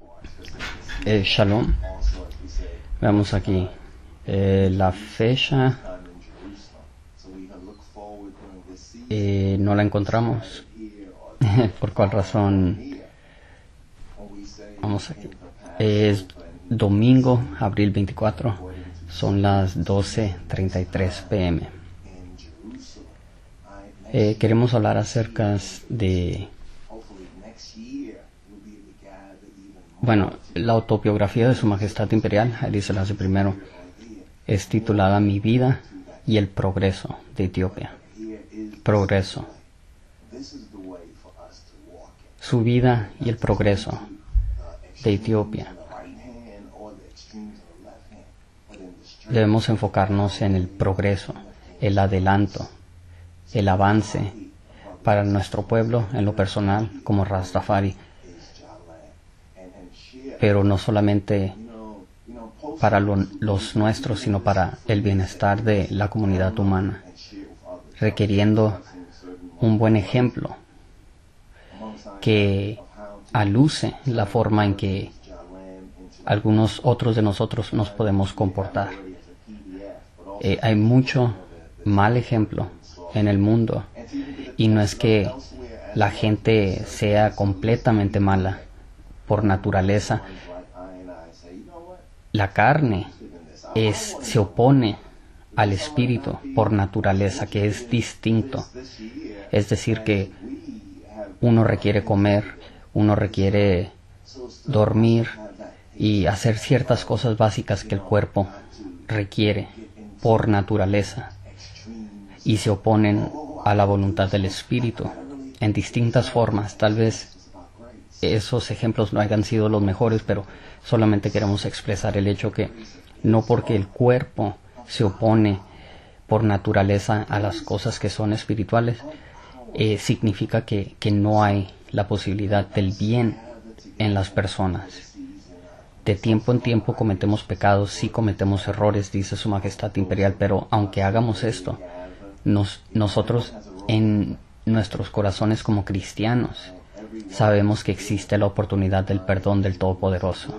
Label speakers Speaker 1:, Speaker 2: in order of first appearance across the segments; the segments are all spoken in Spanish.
Speaker 1: Shalom. Veamos aquí la fecha. No la encontramos. ¿Por cuál razón? Vamos aquí. Es domingo, abril 24. Son las 12:33 p.m. Queremos hablar acerca de... Bueno, la autobiografía de Su Majestad Imperial, Haile Selassie I, es titulada Mi vida y el progreso de Etiopía. Progreso. Su vida y el progreso de Etiopía. Debemos enfocarnos en el progreso, el adelanto, el avance para nuestro pueblo en lo personal como Rastafari, pero no solamente para los nuestros, sino para el bienestar de la comunidad humana, requiriendo un buen ejemplo que aluce la forma en que algunos otros de nosotros nos podemos comportar. Hay mucho mal ejemplo en el mundo, y no es que la gente sea completamente mala por naturaleza. La carne se opone al espíritu por naturaleza, que es distinto. Es decir, que uno requiere comer, uno requiere dormir y hacer ciertas cosas básicas que el cuerpo requiere por naturaleza, y se oponen a la voluntad del espíritu en distintas formas. Tal vez esos ejemplos no hayan sido los mejores, pero solamente queremos expresar el hecho que no porque el cuerpo se opone por naturaleza a las cosas que son espirituales, significa que no hay la posibilidad del bien en las personas. De tiempo en tiempo cometemos pecados, sí cometemos errores, dice Su Majestad Imperial, pero aunque hagamos esto, nosotros en nuestros corazones como cristianos sabemos que existe la oportunidad del perdón del Todopoderoso.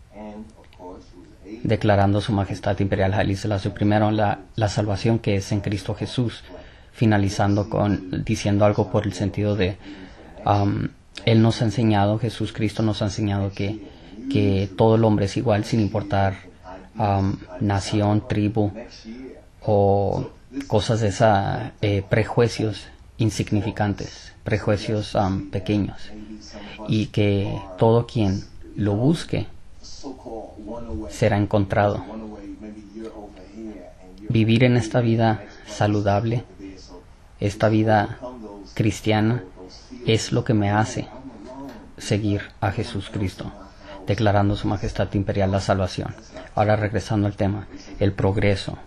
Speaker 1: Declarando Su Majestad Imperial Haile Selassie I la salvación que es en Cristo Jesús, finalizando diciendo algo por el sentido de Él nos ha enseñado, Jesús Cristo nos ha enseñado que todo el hombre es igual sin importar nación, tribu o cosas de esa, prejuicios insignificantes, prejuicios pequeños, y que todo quien lo busque será encontrado. Vivir en esta vida saludable, esta vida cristiana, es lo que me hace seguir a Jesús Cristo, declarando Su Majestad Imperial la salvación. Ahora regresando al tema, el progreso.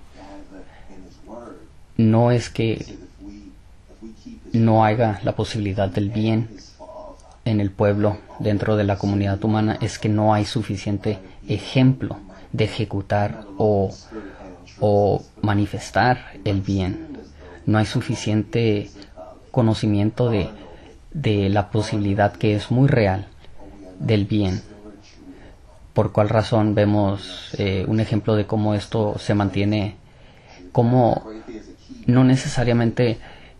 Speaker 1: No es que no haya la posibilidad del bien en el pueblo, dentro de la comunidad humana, es que no hay suficiente ejemplo de ejecutar o manifestar el bien. No hay suficiente conocimiento de la posibilidad, que es muy real, del bien. Por cuál razón vemos un ejemplo de cómo esto se mantiene, cómo no necesariamente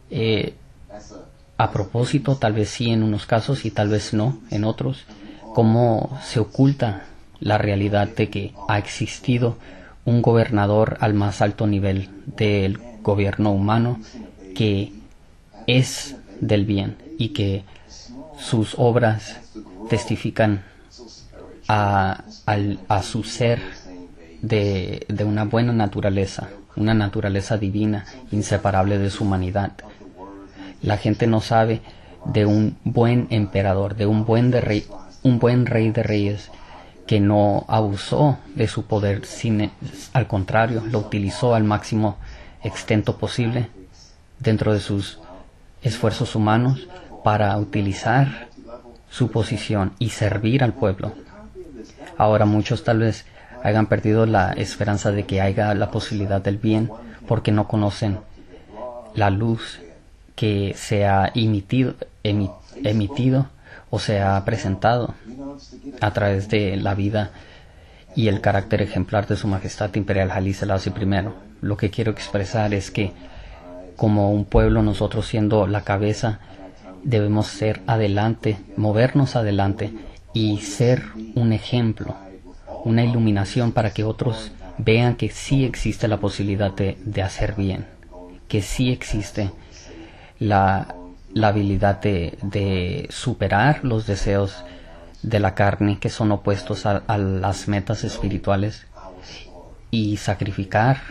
Speaker 1: a propósito, tal vez sí en unos casos y tal vez no en otros, cómo se oculta la realidad de que ha existido un gobernador al más alto nivel del gobierno humano que es del bien y que sus obras testifican a su ser de una buena naturaleza, una naturaleza divina, inseparable de su humanidad. La gente no sabe de un buen emperador, de un buen rey de reyes, que no abusó de su poder, al contrario, lo utilizó al máximo extento posible dentro de sus esfuerzos humanos para utilizar su posición y servir al pueblo. Ahora muchos tal vez hayan perdido la esperanza de que haya la posibilidad del bien porque no conocen la luz que se ha emitido o se ha presentado a través de la vida y el carácter ejemplar de Su Majestad Imperial Haile Selassie I. Lo que quiero expresar es que como un pueblo, nosotros siendo la cabeza, debemos ser adelante, movernos adelante y ser un ejemplo, una iluminación para que otros vean que sí existe la posibilidad de hacer bien, que sí existe la habilidad de superar los deseos de la carne que son opuestos a las metas espirituales y sacrificar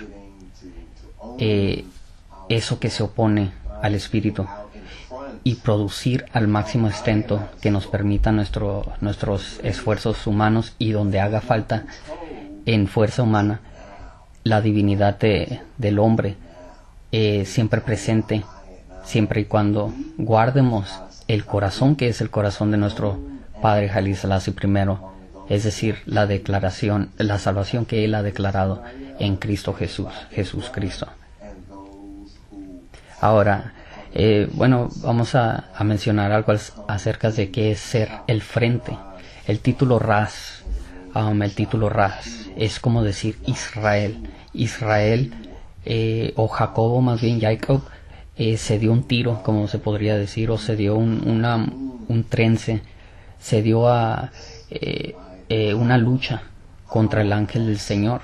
Speaker 1: eso que se opone al espíritu y producir al máximo extento que nos permita nuestros esfuerzos humanos, y donde haga falta en fuerza humana la divinidad del hombre siempre presente, siempre y cuando guardemos el corazón que es el corazón de nuestro Padre Haile Selassie I, es decir, la declaración, la salvación que Él ha declarado en Cristo Jesús, Jesucristo. Ahora, vamos a mencionar algo acerca de qué es ser el frente. El título Ras es como decir Israel. Israel, o Jacobo, más bien Jacob, se dio un tiro, como se podría decir, o se dio un trence, se dio a una lucha contra el ángel del Señor,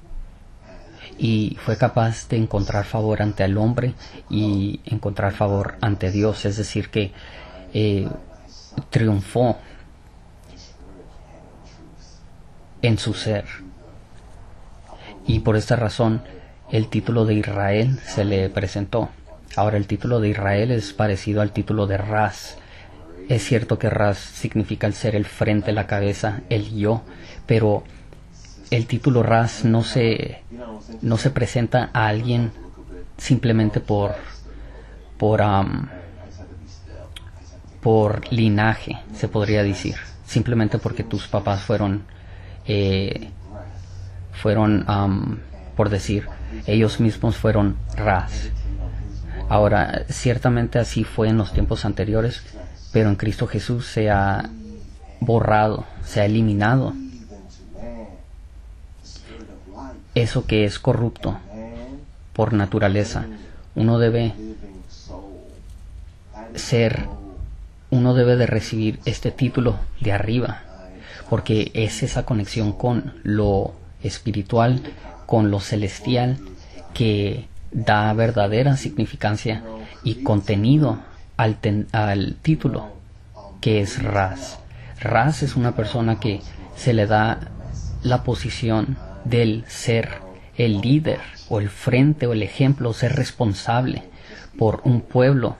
Speaker 1: y fue capaz de encontrar favor ante el hombre y encontrar favor ante Dios, es decir que triunfó en su ser, y por esta razón el título de Israel se le presentó. Ahora, el título de Israel es parecido al título de Ras. Es cierto que Ras significa el ser, el frente, la cabeza, el yo, pero el título Ras no se presenta a alguien simplemente por linaje, se podría decir, simplemente porque tus papás fueron por decir, ellos mismos fueron Ras. Ahora, ciertamente así fue en los tiempos anteriores, pero en Cristo Jesús se ha borrado, se ha eliminado eso que es corrupto por naturaleza. Uno debe de recibir este título de arriba, porque es esa conexión con lo espiritual, con lo celestial, que da verdadera significancia y contenido al título, que es Ras. Ras es una persona que se le da la posición del ser el líder o el frente o el ejemplo, ser responsable por un pueblo,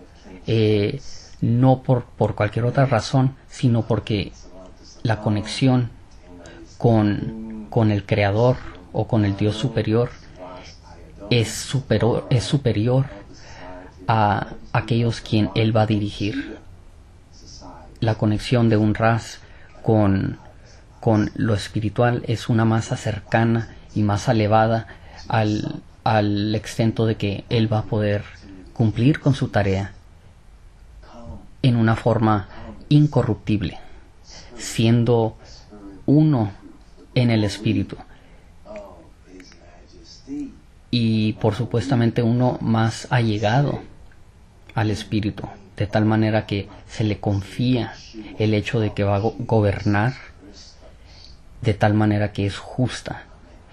Speaker 1: no por cualquier otra razón, sino porque la conexión con el Creador o con el Dios superior es superior a aquellos quien Él va a dirigir. La conexión de un Ras con lo espiritual es una masa cercana y más elevada al extento de que Él va a poder cumplir con su tarea en una forma incorruptible, siendo uno en el espíritu, y por supuestamente uno más allegado al espíritu, de tal manera que se le confía el hecho de que va a gobernar de tal manera que es justa.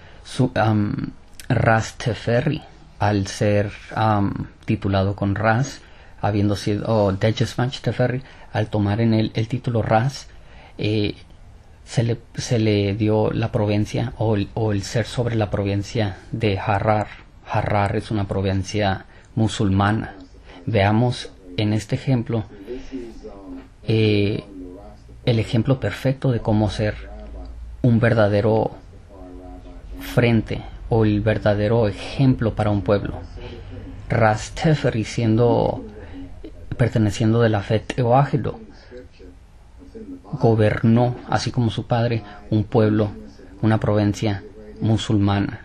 Speaker 1: Ras Teferi, al ser titulado con Ras, habiendo sido Dejesmach Teferi, al tomar en él el título Ras, se le dio la provincia o el ser sobre la provincia de Harar. Harar es una provincia musulmana. Veamos en este ejemplo el ejemplo perfecto de cómo ser un verdadero frente o el verdadero ejemplo para un pueblo. Ras Teferi, perteneciendo de la fe teoágelo, gobernó, así como su padre, un pueblo, una provincia musulmana,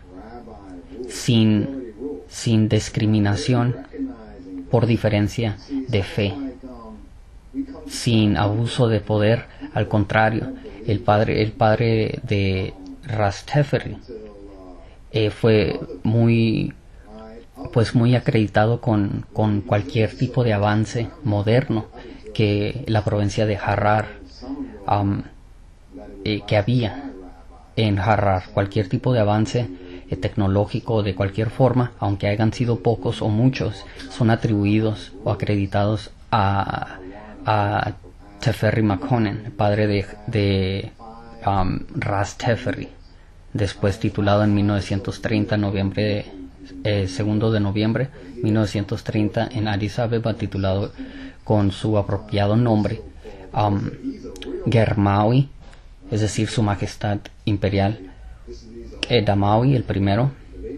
Speaker 1: sin discriminación por diferencia de fe. sin abuso de poder. Al contrario, el padre de Ras Teferi fue muy acreditado con cualquier tipo de avance moderno que la provincia de Harar, que había en Harar. Cualquier tipo de avance tecnológico de cualquier forma, aunque hayan sido pocos o muchos, son atribuidos o acreditados a Teferi Makonnen, padre de Ras Teferi, después titulado en 1930, noviembre 2 de noviembre 1930, en Addis Abeba, titulado con su apropiado nombre, Germawi, es decir, su majestad imperial, Edamawi el primero,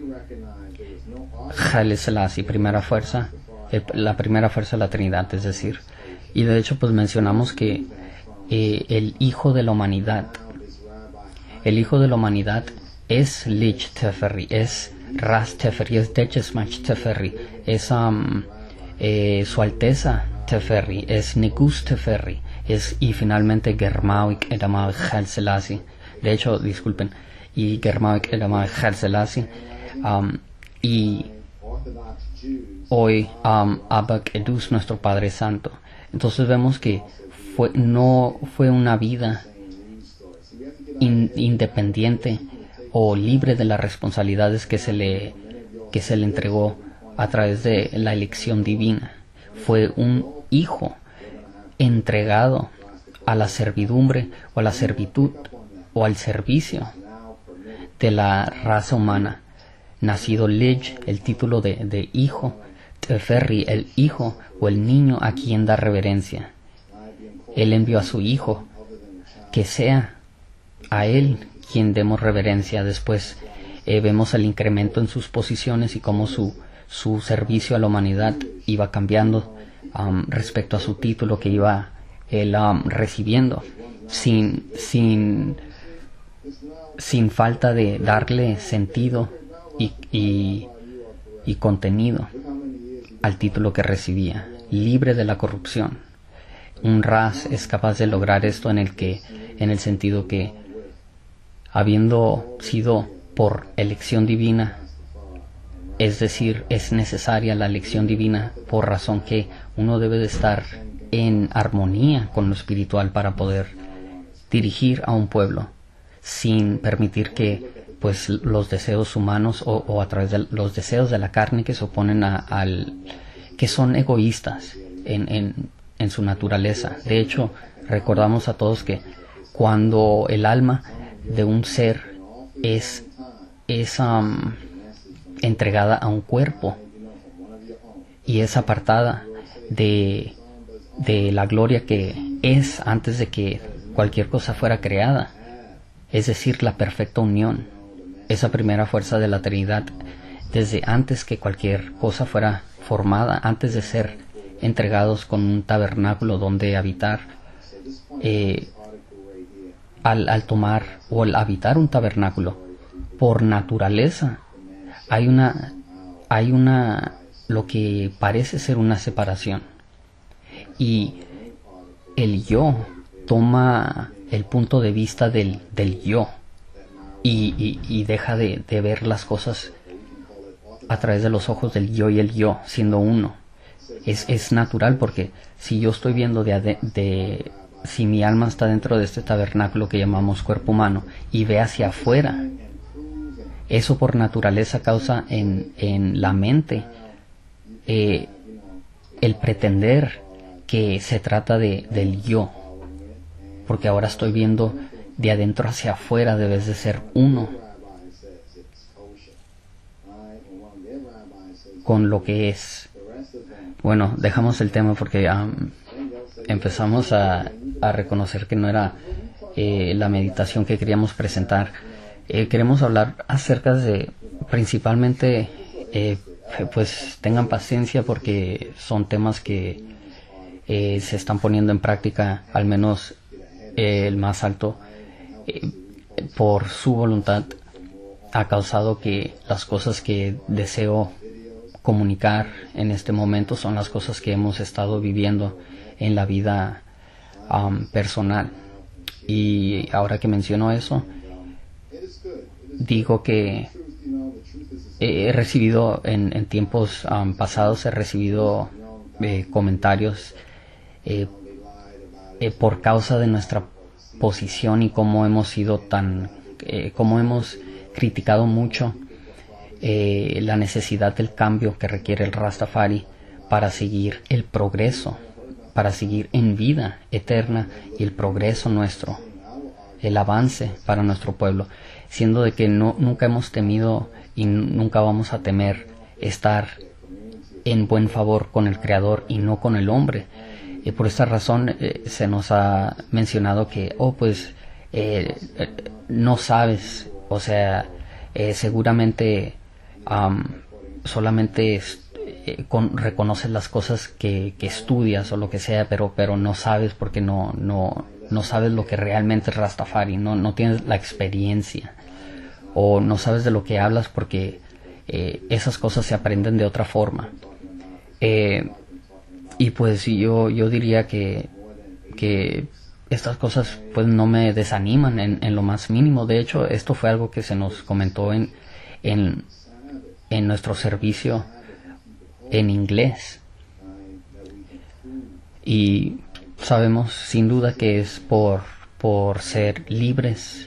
Speaker 1: Haile Selassie, la primera fuerza de la Trinidad, es decir. Y de hecho pues mencionamos que el hijo de la humanidad es Lich Teferi, es Ras Teferi, es Dechesmach Teferi, es Su Alteza Teferi, es Negus Teferi, y finalmente Germawik Edamawi Haile Selassie. De hecho, disculpen, y Germawik Edamawi Haile Selassie, y hoy Abak Edus, nuestro Padre Santo. Entonces vemos que no fue una vida independiente o libre de las responsabilidades que se le entregó a través de la elección divina. Fue un hijo entregado a la servidumbre o a la servitud o al servicio de la raza humana. Nacido Lich, el título de hijo, Teferi, el hijo o el niño a quien da reverencia. Él envió a su hijo, que sea a él quien demos reverencia. Después vemos el incremento en sus posiciones y cómo su servicio a la humanidad iba cambiando respecto a su título que iba él recibiendo, sin falta de darle sentido y contenido al título que recibía, libre de la corrupción. Un Ras es capaz de lograr esto en el sentido que, habiendo sido por elección divina, es decir, es necesaria la elección divina por razón que uno debe de estar en armonía con lo espiritual para poder dirigir a un pueblo, sin permitir que pues los deseos humanos o a través de los deseos de la carne que se oponen que son egoístas en su naturaleza. De hecho, recordamos a todos que cuando el alma de un ser es entregada a un cuerpo y es apartada de la gloria que es antes de que cualquier cosa fuera creada, es decir, la perfecta unión, esa primera fuerza de la Trinidad, desde antes que cualquier cosa fuera formada, antes de ser entregados con un tabernáculo donde habitar, al tomar o al habitar un tabernáculo, por naturaleza hay lo que parece ser una separación, y el yo toma el punto de vista del yo y deja de ver las cosas a través de los ojos del yo y el yo siendo uno. Es natural, porque si yo estoy viendo si mi alma está dentro de este tabernáculo que llamamos cuerpo humano y ve hacia afuera, eso por naturaleza causa en la mente el pretender que se trata del yo, porque ahora estoy viendo de adentro hacia afuera, debes de ser uno con lo que es. Bueno, dejamos el tema porque empezamos a reconocer que no era la meditación que queríamos presentar. Queremos hablar acerca de, principalmente, pues tengan paciencia porque son temas que se están poniendo en práctica, al menos el más alto, por su voluntad, ha causado que las cosas que deseo comunicar en este momento son las cosas que hemos estado viviendo en la vida personal. Y ahora que menciono eso, digo que he recibido en tiempos pasados, he recibido comentarios por causa de nuestra posición y cómo hemos sido cómo hemos criticado mucho la necesidad del cambio que requiere el Rastafari para seguir el progreso, para seguir en vida eterna y el progreso nuestro, el avance para nuestro pueblo, siendo de que nunca hemos temido y nunca vamos a temer estar en buen favor con el Creador y no con el hombre. Por esta razón se nos ha mencionado que, no sabes, o sea, seguramente solamente reconoces las cosas que estudias o lo que sea, pero no sabes porque no sabes lo que realmente es Rastafari, no tienes la experiencia, o no sabes de lo que hablas porque esas cosas se aprenden de otra forma. Y pues yo diría que estas cosas pues no me desaniman en lo más mínimo. De hecho, esto fue algo que se nos comentó en nuestro servicio en inglés, y sabemos sin duda que es por ser libres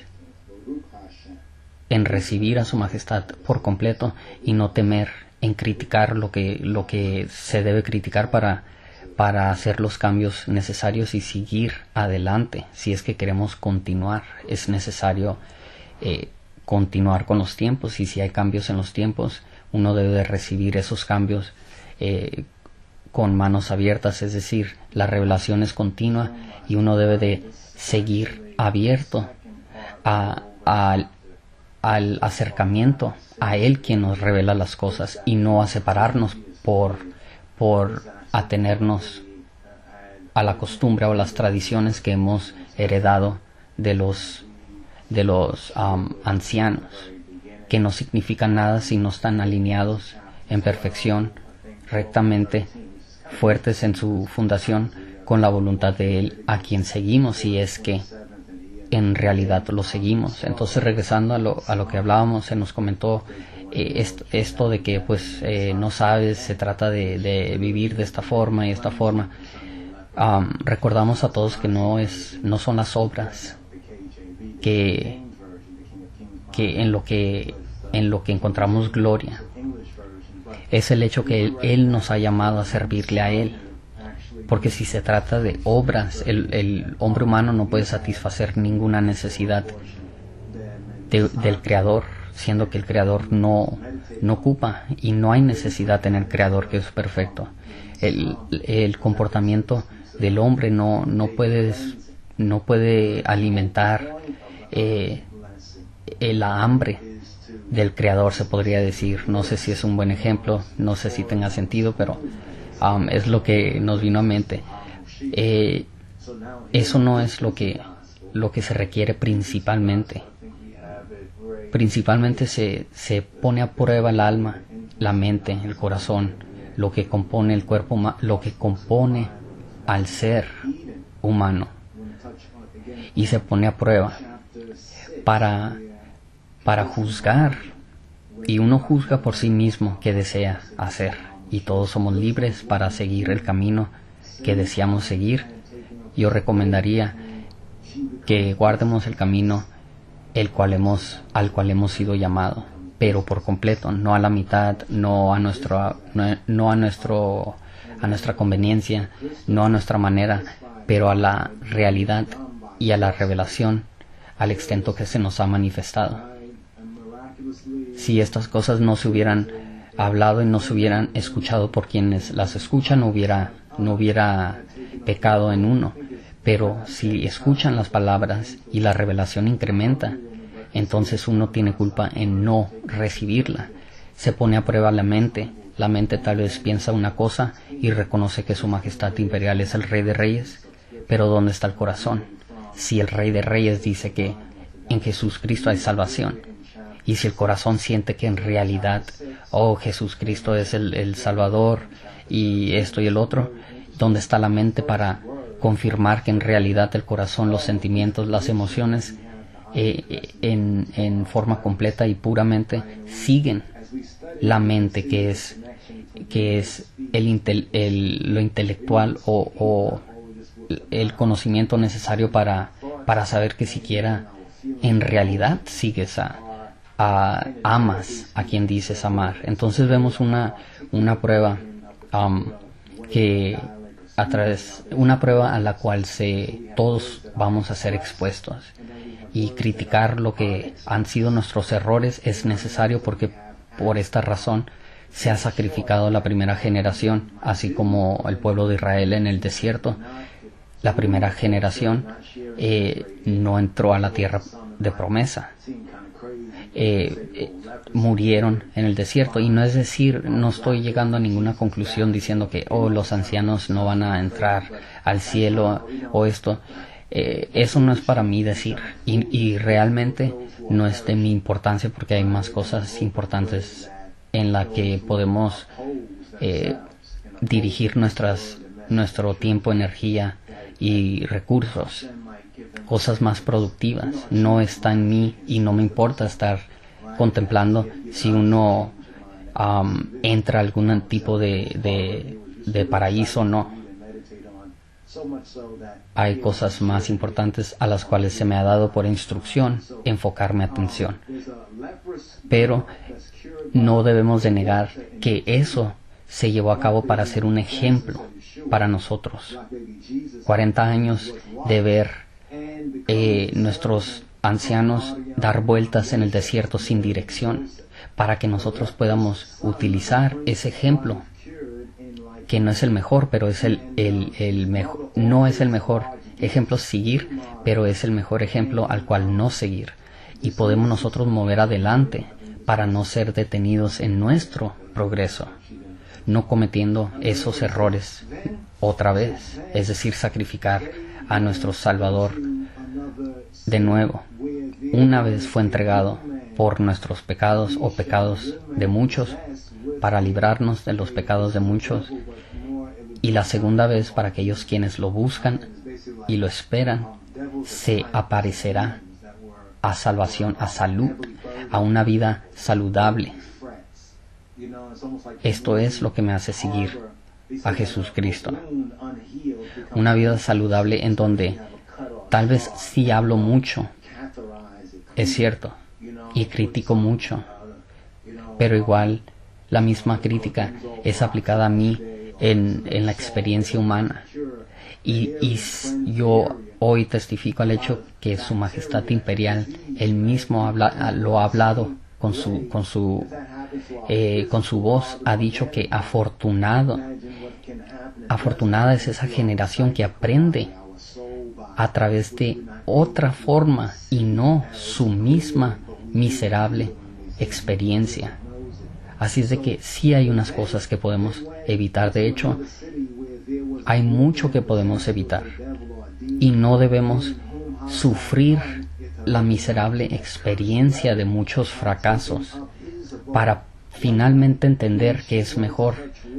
Speaker 1: en recibir a su majestad por completo y no temer en criticar lo que se debe criticar para hacer los cambios necesarios y seguir adelante. Si es que queremos continuar, es necesario continuar con los tiempos, y si hay cambios en los tiempos, uno debe de recibir esos cambios con manos abiertas, es decir, la revelación es continua y uno debe de seguir abierto al acercamiento a Él, quien nos revela las cosas, y no a separarnos por atenernos a la costumbre o las tradiciones que hemos heredado de los ancianos, que no significan nada si no están alineados en perfección, rectamente, fuertes en su fundación con la voluntad de Él, a quien seguimos, si es que en realidad lo seguimos. Entonces, regresando a lo que hablábamos, se nos comentó esto de que pues no sabes, se trata de vivir de esta forma y esta forma. Recordamos a todos que no son las obras que en lo que encontramos gloria. Es el hecho que Él nos ha llamado a servirle a Él. Porque si se trata de obras, el hombre humano no puede satisfacer ninguna necesidad del Creador, siendo que el Creador no ocupa, y no hay necesidad en el Creador, que es perfecto. El comportamiento del hombre no puede alimentar la hambre del Creador, se podría decir. No sé si es un buen ejemplo, no sé si tenga sentido, pero es lo que nos vino a mente. Eso no es lo que se requiere principalmente. Principalmente se pone a prueba el alma, la mente, el corazón, lo que compone el cuerpo, lo que compone al ser humano, y se pone a prueba para juzgar, y uno juzga por sí mismo qué desea hacer, y todos somos libres para seguir el camino que deseamos seguir. Yo recomendaría que guardemos el camino al cual hemos sido llamados, pero por completo, no a la mitad, no a nuestra conveniencia, no a nuestra manera, pero a la realidad y a la revelación al extent que se nos ha manifestado. Si estas cosas no se hubieran hablado y no se hubieran escuchado por quienes las escuchan, no hubiera pecado en uno. Pero si escuchan las palabras y la revelación incrementa, entonces uno tiene culpa en no recibirla. Se pone a prueba la mente. La mente tal vez piensa una cosa y reconoce que su majestad imperial es el Rey de Reyes, pero ¿dónde está el corazón? Si el Rey de Reyes dice que en Jesús Cristo hay salvación, y si el corazón siente que en realidad, Jesús Cristo es el Salvador y esto y el otro, ¿dónde está la mente para confirmar que en realidad el corazón, los sentimientos, las emociones en forma completa y puramente siguen la mente, que es lo intelectual o el conocimiento necesario para saber que siquiera en realidad sigues amas a quien dices amar. Entonces vemos una prueba una prueba a la cual todos vamos a ser expuestos, y criticar lo que han sido nuestros errores es necesario, porque por esta razón se ha sacrificado la primera generación, así como el pueblo de Israel en el desierto. La primera generación no entró a la tierra de promesa. Murieron en el desierto, y no es decir, no estoy llegando a ninguna conclusión diciendo que los ancianos no van a entrar al cielo o esto. Eso no es para mí decir, y realmente no es de mi importancia, porque hay más cosas importantes en la que podemos dirigir nuestro tiempo, energía y recursos, cosas más productivas. No está en mí, y no me importa estar contemplando si uno entra a algún tipo de paraíso o no. Hay cosas más importantes a las cuales se me ha dado por instrucción enfocar mi atención. Pero no debemos de negar que eso se llevó a cabo para ser un ejemplo para nosotros. 40 años de ver nuestros ancianos dar vueltas en el desierto sin dirección, para que nosotros podamos utilizar ese ejemplo, que no es el mejor, pero es el mejor. No es el mejor ejemplo seguir, pero es el mejor ejemplo al cual no seguir, y podemos nosotros mover adelante para no ser detenidos en nuestro progreso, no cometiendo esos errores otra vez, es decir, sacrificar a nuestro Salvador de nuevo. Una vez fue entregado por nuestros pecados o pecados de muchos, para librarnos de los pecados de muchos, y la segunda vez para aquellos quienes lo buscan y lo esperan, se aparecerá a salvación, a salud, a una vida saludable. Esto es lo que me hace seguir a Jesucristo. Una vida saludable en donde tal vez sí hablo mucho, es cierto, y critico mucho, pero igual la misma crítica es aplicada a mí en la experiencia humana. Y yo hoy testifico al hecho que Su Majestad Imperial, él mismo lo ha hablado con su voz, ha dicho que afortunada es esa generación que aprende a través de otra forma y no su misma miserable experiencia. Así es de que sí hay unas cosas que podemos evitar. De hecho, hay mucho que podemos evitar, y no debemos sufrir la miserable experiencia de muchos fracasos para finalmente entender que es mejor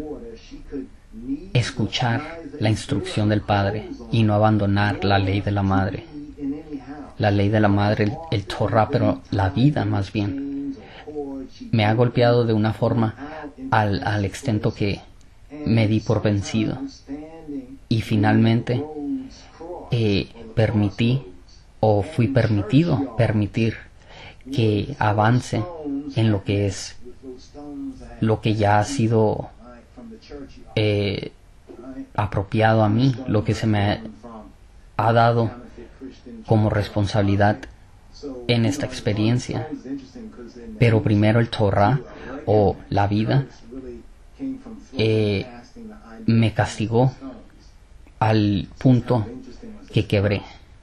Speaker 1: escuchar la instrucción del Padre y no abandonar la ley de la madre. La ley de la madre, el Torah, pero la vida más bien. Me ha golpeado de una forma al extento que me di por vencido, y finalmente fui permitir que avance en lo que es lo que ya ha sido apropiado a mí, lo que se me ha dado como responsabilidad en esta experiencia. Pero primero el Torah, o la vida, me castigó al punto que quebré.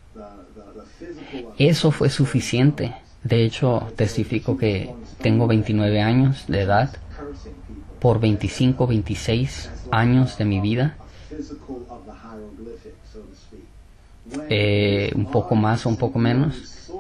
Speaker 1: Eso fue suficiente. De hecho, testifico que tengo 29 años de edad. Por 25, 26 años de mi vida, un poco más o un poco menos,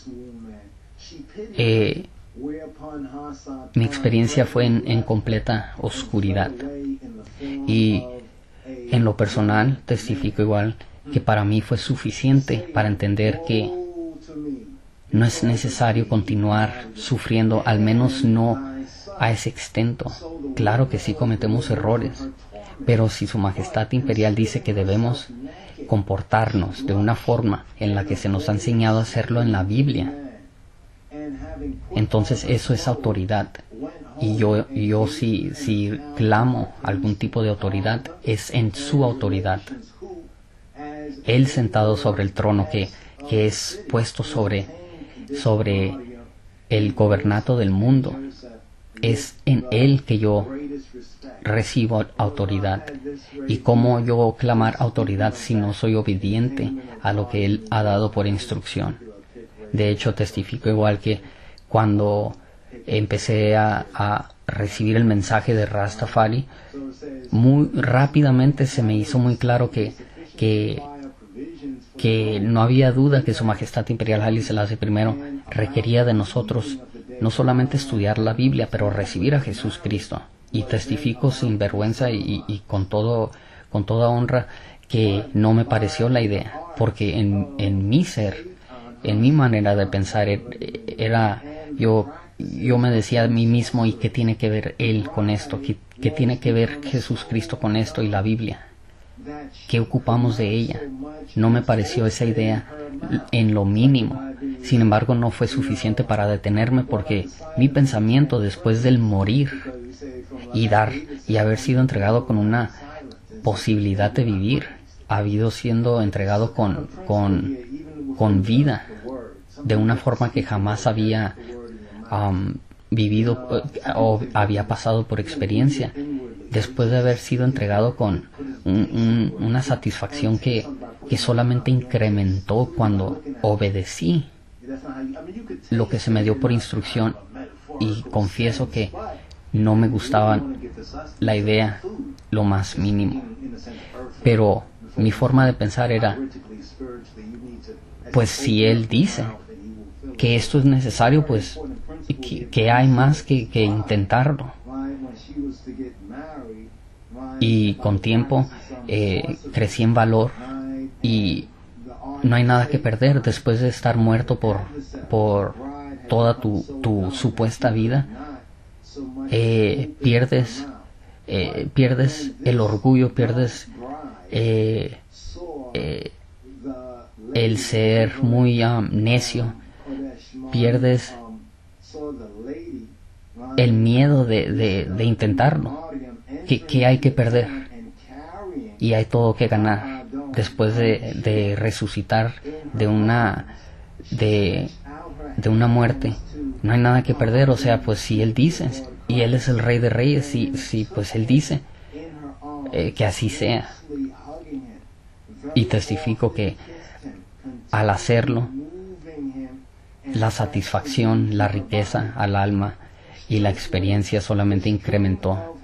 Speaker 1: mi experiencia fue en completa oscuridad. Y en lo personal testifico igual que para mí fue suficiente para entender que no es necesario continuar sufriendo, al menos no a ese extento. Claro que sí cometemos errores, pero si Su Majestad Imperial dice que debemos comportarnos de una forma en la que se nos ha enseñado a hacerlo en la Biblia, entonces eso es autoridad. Y yo si clamo algún tipo de autoridad, es en su autoridad. Él sentado sobre el trono que es puesto sobre el gobernato del mundo, es en Él que yo recibo autoridad. ¿Y cómo yo clamar autoridad si no soy obediente a lo que Él ha dado por instrucción? De hecho, testifico igual que cuando empecé a recibir el mensaje de Rastafari, muy rápidamente se me hizo muy claro que no había duda que Su Majestad Imperial Haile Selassie I requería de nosotros no solamente estudiar la Biblia, pero recibir a Jesús Cristo. Y testifico sin vergüenza y con toda honra que no me pareció la idea, porque en mi ser, en mi manera de pensar, yo me decía a mí mismo, ¿y qué tiene que ver Él con esto? ¿Qué tiene que ver Jesús Cristo con esto y la Biblia? ¿Qué ocupamos de ella? No me pareció esa idea en lo mínimo. Sin embargo, no fue suficiente para detenerme, porque mi pensamiento después del morir y haber sido entregado con una posibilidad de vivir, ha habido siendo entregado con vida, de una forma que jamás había vivido o había pasado por experiencia, después de haber sido entregado con una satisfacción que solamente incrementó cuando obedecí lo que se me dio por instrucción. Y confieso que no me gustaba la idea lo más mínimo, pero mi forma de pensar era, pues si Él dice que esto es necesario, pues que hay más que intentarlo. Y con tiempo crecí en valor, y no hay nada que perder después de estar muerto por toda tu supuesta vida. Pierdes el orgullo, pierdes el ser muy necio, pierdes el miedo de intentarlo. ¿Qué hay que perder? Y hay todo que ganar después de resucitar de una muerte. No hay nada que perder. O sea, pues si Él dice, y Él es el Rey de Reyes, si pues Él dice, que así sea. Y testifico que al hacerlo, la satisfacción, la riqueza al alma y la experiencia solamente incrementó.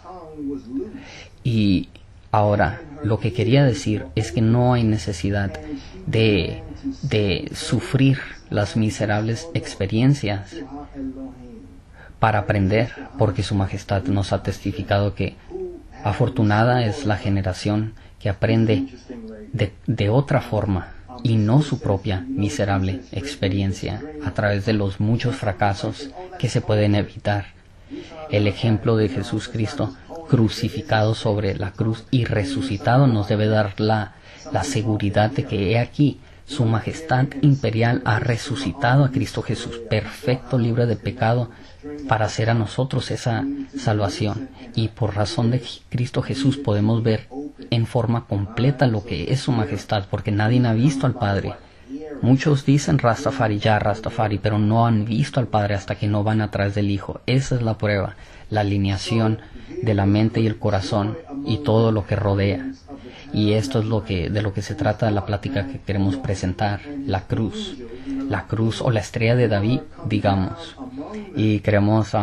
Speaker 1: Y ahora, lo que quería decir es que no hay necesidad de sufrir las miserables experiencias para aprender, porque Su Majestad nos ha testificado que afortunada es la generación que aprende de otra forma y no su propia miserable experiencia a través de los muchos fracasos que se pueden evitar. El ejemplo de Jesús Cristo crucificado sobre la cruz y resucitado nos debe dar la seguridad de que he aquí Su Majestad Imperial ha resucitado a Cristo Jesús, perfecto, libre de pecado, para hacer a nosotros esa salvación. Y por razón de Cristo Jesús podemos ver en forma completa lo que es Su Majestad, porque nadie ha visto al Padre. Muchos dicen Rastafari, pero no han visto al Padre hasta que no van atrás del Hijo. Esa es la prueba, la alineación de la mente y el corazón y todo lo que rodea. Y esto es de lo que se trata la plática que queremos presentar, la cruz o la estrella de David, digamos. Y queremos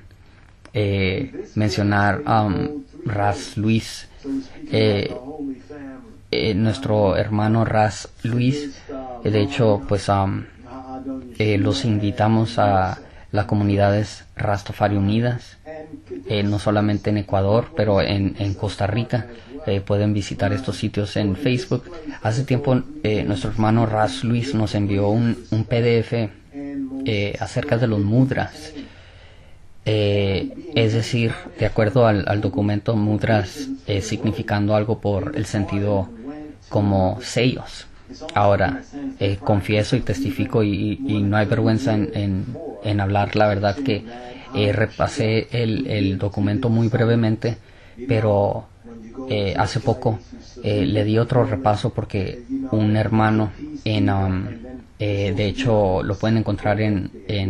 Speaker 1: mencionar Ras Luis, nuestro hermano Ras Luis. De hecho, pues los invitamos a las comunidades Rastafari Unidas, no solamente en Ecuador, pero en Costa Rica. pueden visitar estos sitios en Facebook. Hace tiempo nuestro hermano Ras Luis nos envió un PDF acerca de los mudras. Es decir, de acuerdo al documento, mudras significando algo por el sentido como sellos. Ahora, confieso y testifico y no hay vergüenza en hablar la verdad que repasé el documento muy brevemente, pero hace poco le di otro repaso porque un hermano de hecho lo pueden encontrar en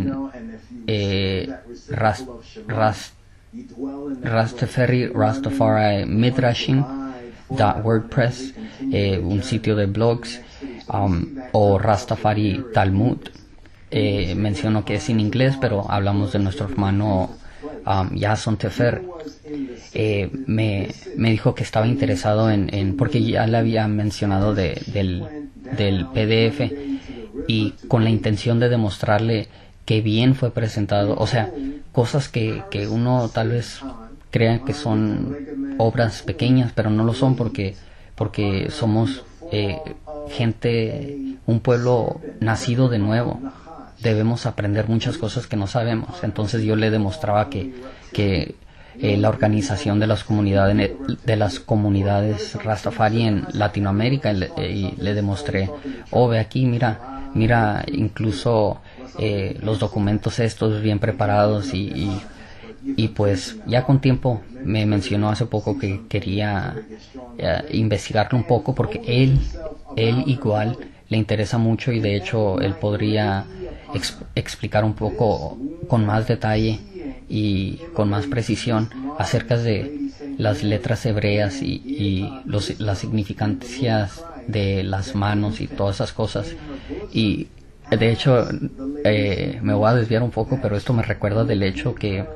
Speaker 1: Rastafari Midrashing.wordpress, un sitio de blogs, o Rastafari Talmud. Menciono que es en inglés, pero hablamos de nuestro hermano Yason Tefer. Me dijo que estaba interesado porque ya le había mencionado del PDF, y con la intención de demostrarle que bien fue presentado, o sea, cosas que uno tal vez crea que son obras pequeñas, pero no lo son, porque somos gente, un pueblo nacido de nuevo. Debemos aprender muchas cosas que no sabemos. Entonces yo le demostraba que la organización de las comunidades Rastafari en Latinoamérica, y le demostré, ve aquí, mira incluso los documentos estos bien preparados, y pues ya con tiempo me mencionó hace poco que quería investigarlo un poco, porque él igual le interesa mucho, y de hecho él podría explicar un poco con más detalle y con más precisión acerca de las letras hebreas y las significancias de las manos y todas esas cosas. Y de hecho me voy a desviar un poco, pero esto me recuerda del hecho que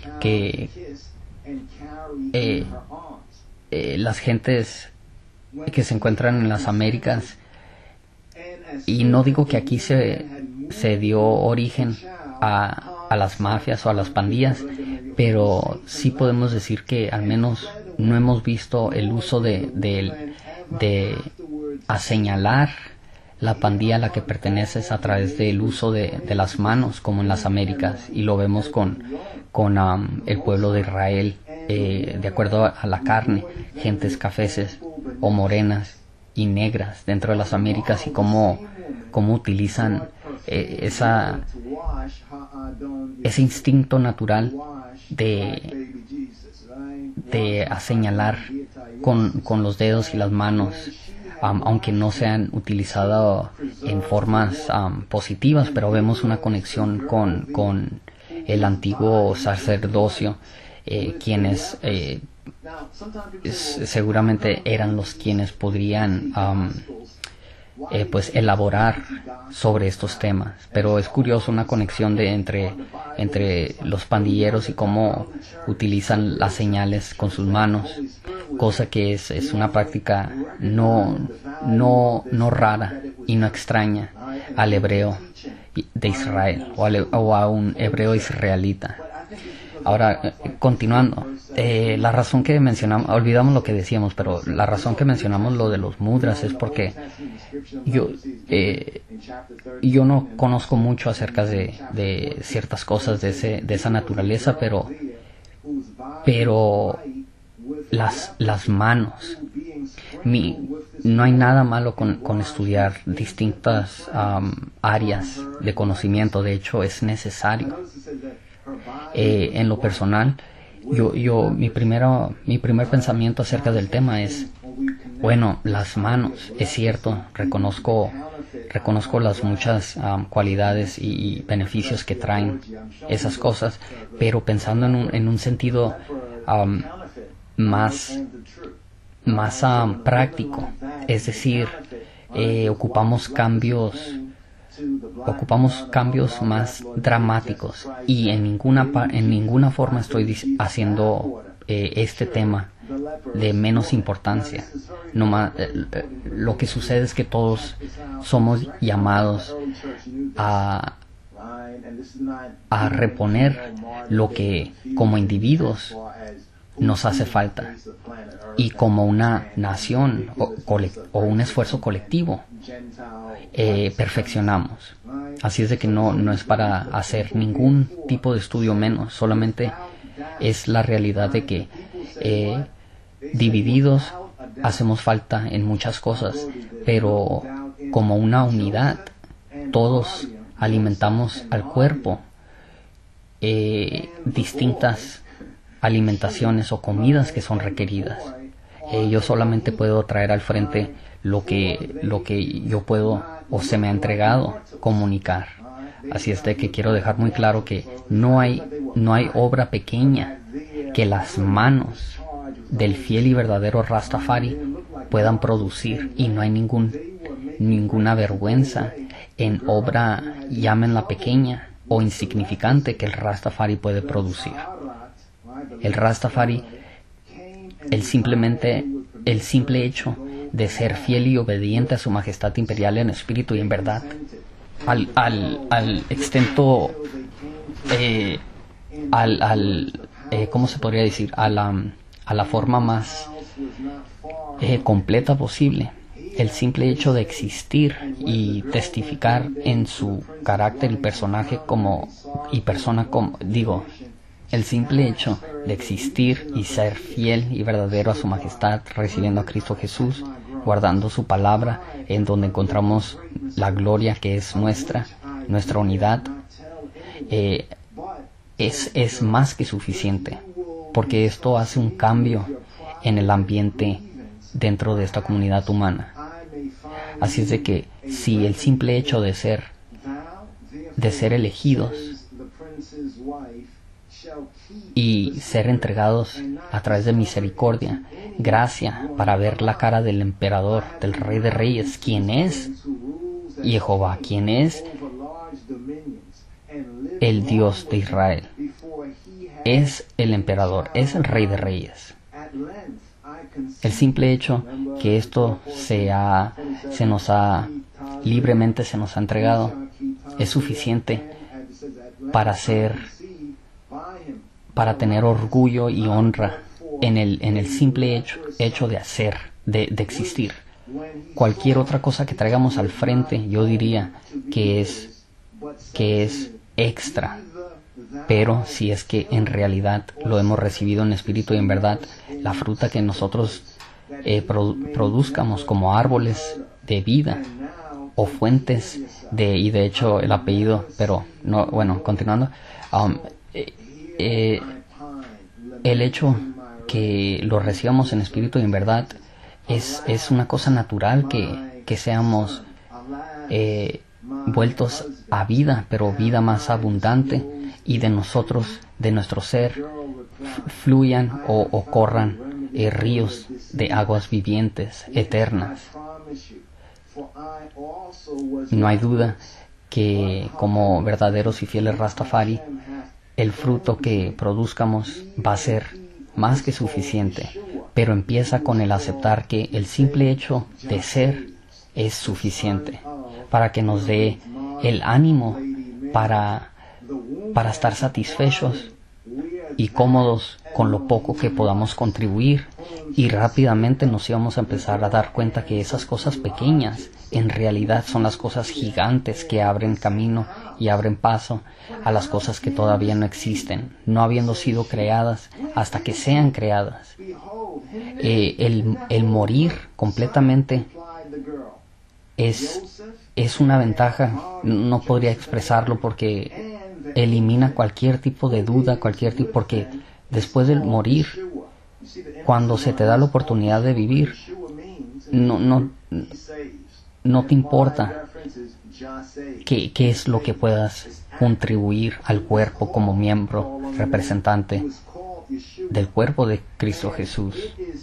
Speaker 1: las gentes que se encuentran en las Américas, y no digo que aquí se dio origen a las mafias o a las pandillas, pero sí podemos decir que al menos no hemos visto el uso de a señalar la pandilla a la que perteneces a través del uso de las manos, como en las Américas, y lo vemos con el pueblo de Israel, de acuerdo a la carne, gentes cafeces o morenas y negras dentro de las Américas, y cómo utilizan ese instinto natural de señalar con los dedos y las manos, aunque no sean utilizadas en formas positivas, pero vemos una conexión con el antiguo sacerdocio, quienes seguramente eran los quienes podrían pues elaborar sobre estos temas. Pero es curioso una conexión entre los pandilleros y cómo utilizan las señales con sus manos, cosa que es una práctica no rara y no extraña al hebreo de Israel, o a un hebreo israelita. Ahora, continuando, la razón que mencionamos, olvidamos lo que decíamos, pero la razón que mencionamos lo de los mudras es porque yo no conozco mucho acerca de ciertas cosas de esa naturaleza, pero las manos, no hay nada malo con estudiar distintas áreas de conocimiento. De hecho, es necesario. En lo personal, mi primer pensamiento acerca del tema es, bueno, las manos, es cierto, reconozco las muchas cualidades y beneficios que traen esas cosas, pero pensando en un sentido más práctico, es decir, ocupamos cambios más dramáticos, y en ninguna forma estoy haciendo este tema de menos importancia. Lo que sucede es que todos somos llamados a reponer lo que como individuos nos hace falta. Y como una nación o un esfuerzo colectivo, perfeccionamos. Así es de que no es para hacer ningún tipo de estudio menos, solamente es la realidad de que divididos hacemos falta en muchas cosas, pero como una unidad todos alimentamos al cuerpo distintas alimentaciones o comidas que son requeridas. Yo solamente puedo traer al frente lo que yo puedo o se me ha entregado comunicar. Así es de que quiero dejar muy claro que no hay obra pequeña que las manos del fiel y verdadero Rastafari puedan producir, y no hay ninguna vergüenza en obra, llámenla pequeña o insignificante, que el Rastafari puede producir. El Rastafari, el simple hecho de ser fiel y obediente a su majestad imperial en espíritu y en verdad, al extento, ¿cómo se podría decir? A la forma más completa posible. El simple hecho de existir y testificar en su carácter y personaje el simple hecho de existir y ser fiel y verdadero a su majestad, recibiendo a Cristo Jesús, guardando su palabra, en donde encontramos la gloria que es nuestra unidad, es más que suficiente, porque esto hace un cambio en el ambiente dentro de esta comunidad humana. Así es de que si el simple hecho de ser elegidos y ser entregados a través de misericordia, gracia, para ver la cara del emperador, del Rey de Reyes, quien es Jehová, quien es el Dios de Israel, es el emperador, es el Rey de Reyes. El simple hecho que esto libremente se nos ha entregado es suficiente para tener orgullo y honra en el simple hecho de existir. Cualquier otra cosa que traigamos al frente, yo diría que es extra. Pero si es que en realidad lo hemos recibido en espíritu y en verdad, la fruta que nosotros produzcamos como árboles de vida o fuentes y de hecho el apellido, pero no, bueno, continuando, el hecho que lo recibamos en espíritu y en verdad es una cosa natural que seamos vueltos a vida, pero vida más abundante, y de nosotros, de nuestro ser, fluyan o corran ríos de aguas vivientes, eternas. No hay duda que como verdaderos y fieles Rastafari, el fruto que produzcamos va a ser más que suficiente, pero empieza con el aceptar que el simple hecho de ser es suficiente para que nos dé el ánimo para estar satisfechos y cómodos con lo poco que podamos contribuir, y rápidamente nos íbamos a empezar a dar cuenta que esas cosas pequeñas en realidad son las cosas gigantes que abren camino y abren paso a las cosas que todavía no existen, no habiendo sido creadas hasta que sean creadas. El morir completamente es una ventaja, no podría expresarlo porque elimina cualquier tipo de duda, porque después del morir, cuando se te da la oportunidad de vivir, no te importa qué es lo que puedas contribuir al cuerpo como miembro representante del cuerpo de Cristo Jesús,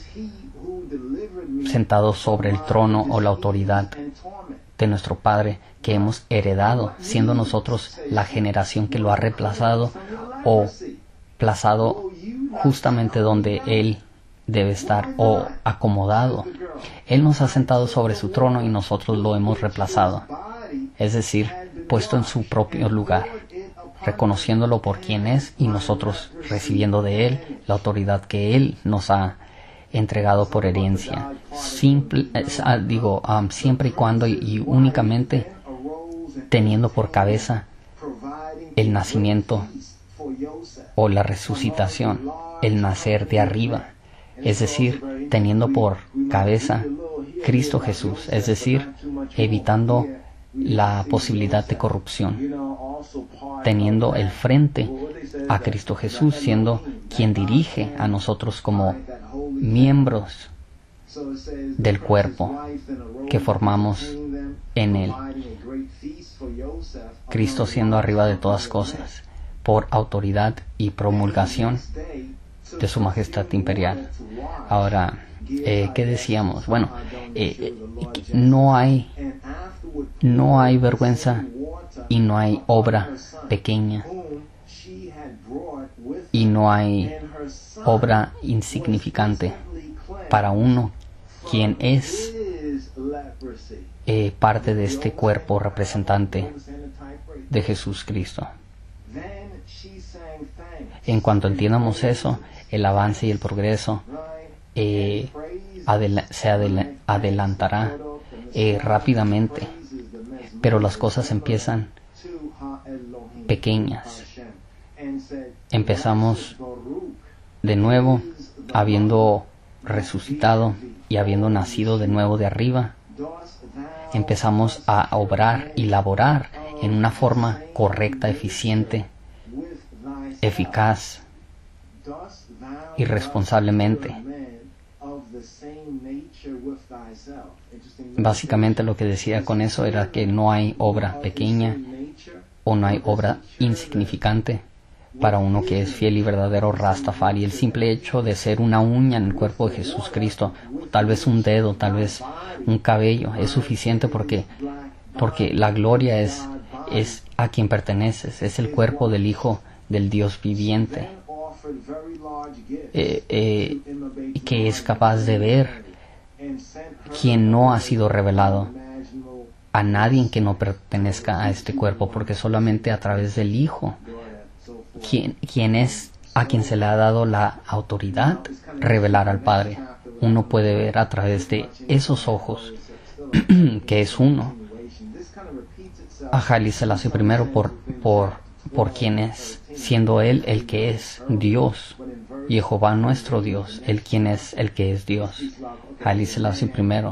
Speaker 1: sentado sobre el trono o la autoridad de nuestro Padre que hemos heredado, siendo nosotros la generación que lo ha reemplazado o plazado justamente donde Él debe estar o acomodado. Él nos ha sentado sobre su trono y nosotros lo hemos reemplazado, es decir, puesto en su propio lugar. reconociéndolo por quien es y nosotros recibiendo de Él la autoridad que Él nos ha entregado por herencia. Siempre y cuando y únicamente teniendo por cabeza el nacimiento o la resucitación, el nacer de arriba, es decir, teniendo por cabeza Cristo Jesús, es decir, evitando la posibilidad de corrupción, teniendo el frente a Cristo Jesús, siendo quien dirige a nosotros como miembros del cuerpo que formamos en Él. Cristo siendo arriba de todas cosas, por autoridad y promulgación de su majestad imperial. Ahora, ¿qué decíamos? Bueno, no hay vergüenza y no hay obra pequeña y no hay obra insignificante para uno quien es parte de este cuerpo representante de Jesús Cristo. En cuanto entiendamos eso, el avance y el progreso se adelantará rápidamente, pero las cosas empiezan pequeñas. Empezamos de nuevo, habiendo resucitado y habiendo nacido de nuevo de arriba. Empezamos a obrar y laborar en una forma correcta, eficiente, eficaz y responsablemente. Básicamente lo que decía con eso era que no hay obra pequeña o no hay obra insignificante para uno que es fiel y verdadero Rastafari. El simple hecho de ser una uña en el cuerpo de Jesús Cristo, tal vez un dedo, tal vez un cabello, es suficiente porque la gloria es a quien perteneces, es el cuerpo del Hijo del Dios viviente, que es capaz de ver quien no ha sido revelado a nadie que no pertenezca a este cuerpo, porque solamente a través del Hijo, quien es a quien se le ha dado la autoridad revelar al Padre, uno puede ver a través de esos ojos que es uno a Haile Selassie I por quien es, siendo Él el que es Dios, Jehová nuestro Dios, el quien es el que es Dios, Haile Selassie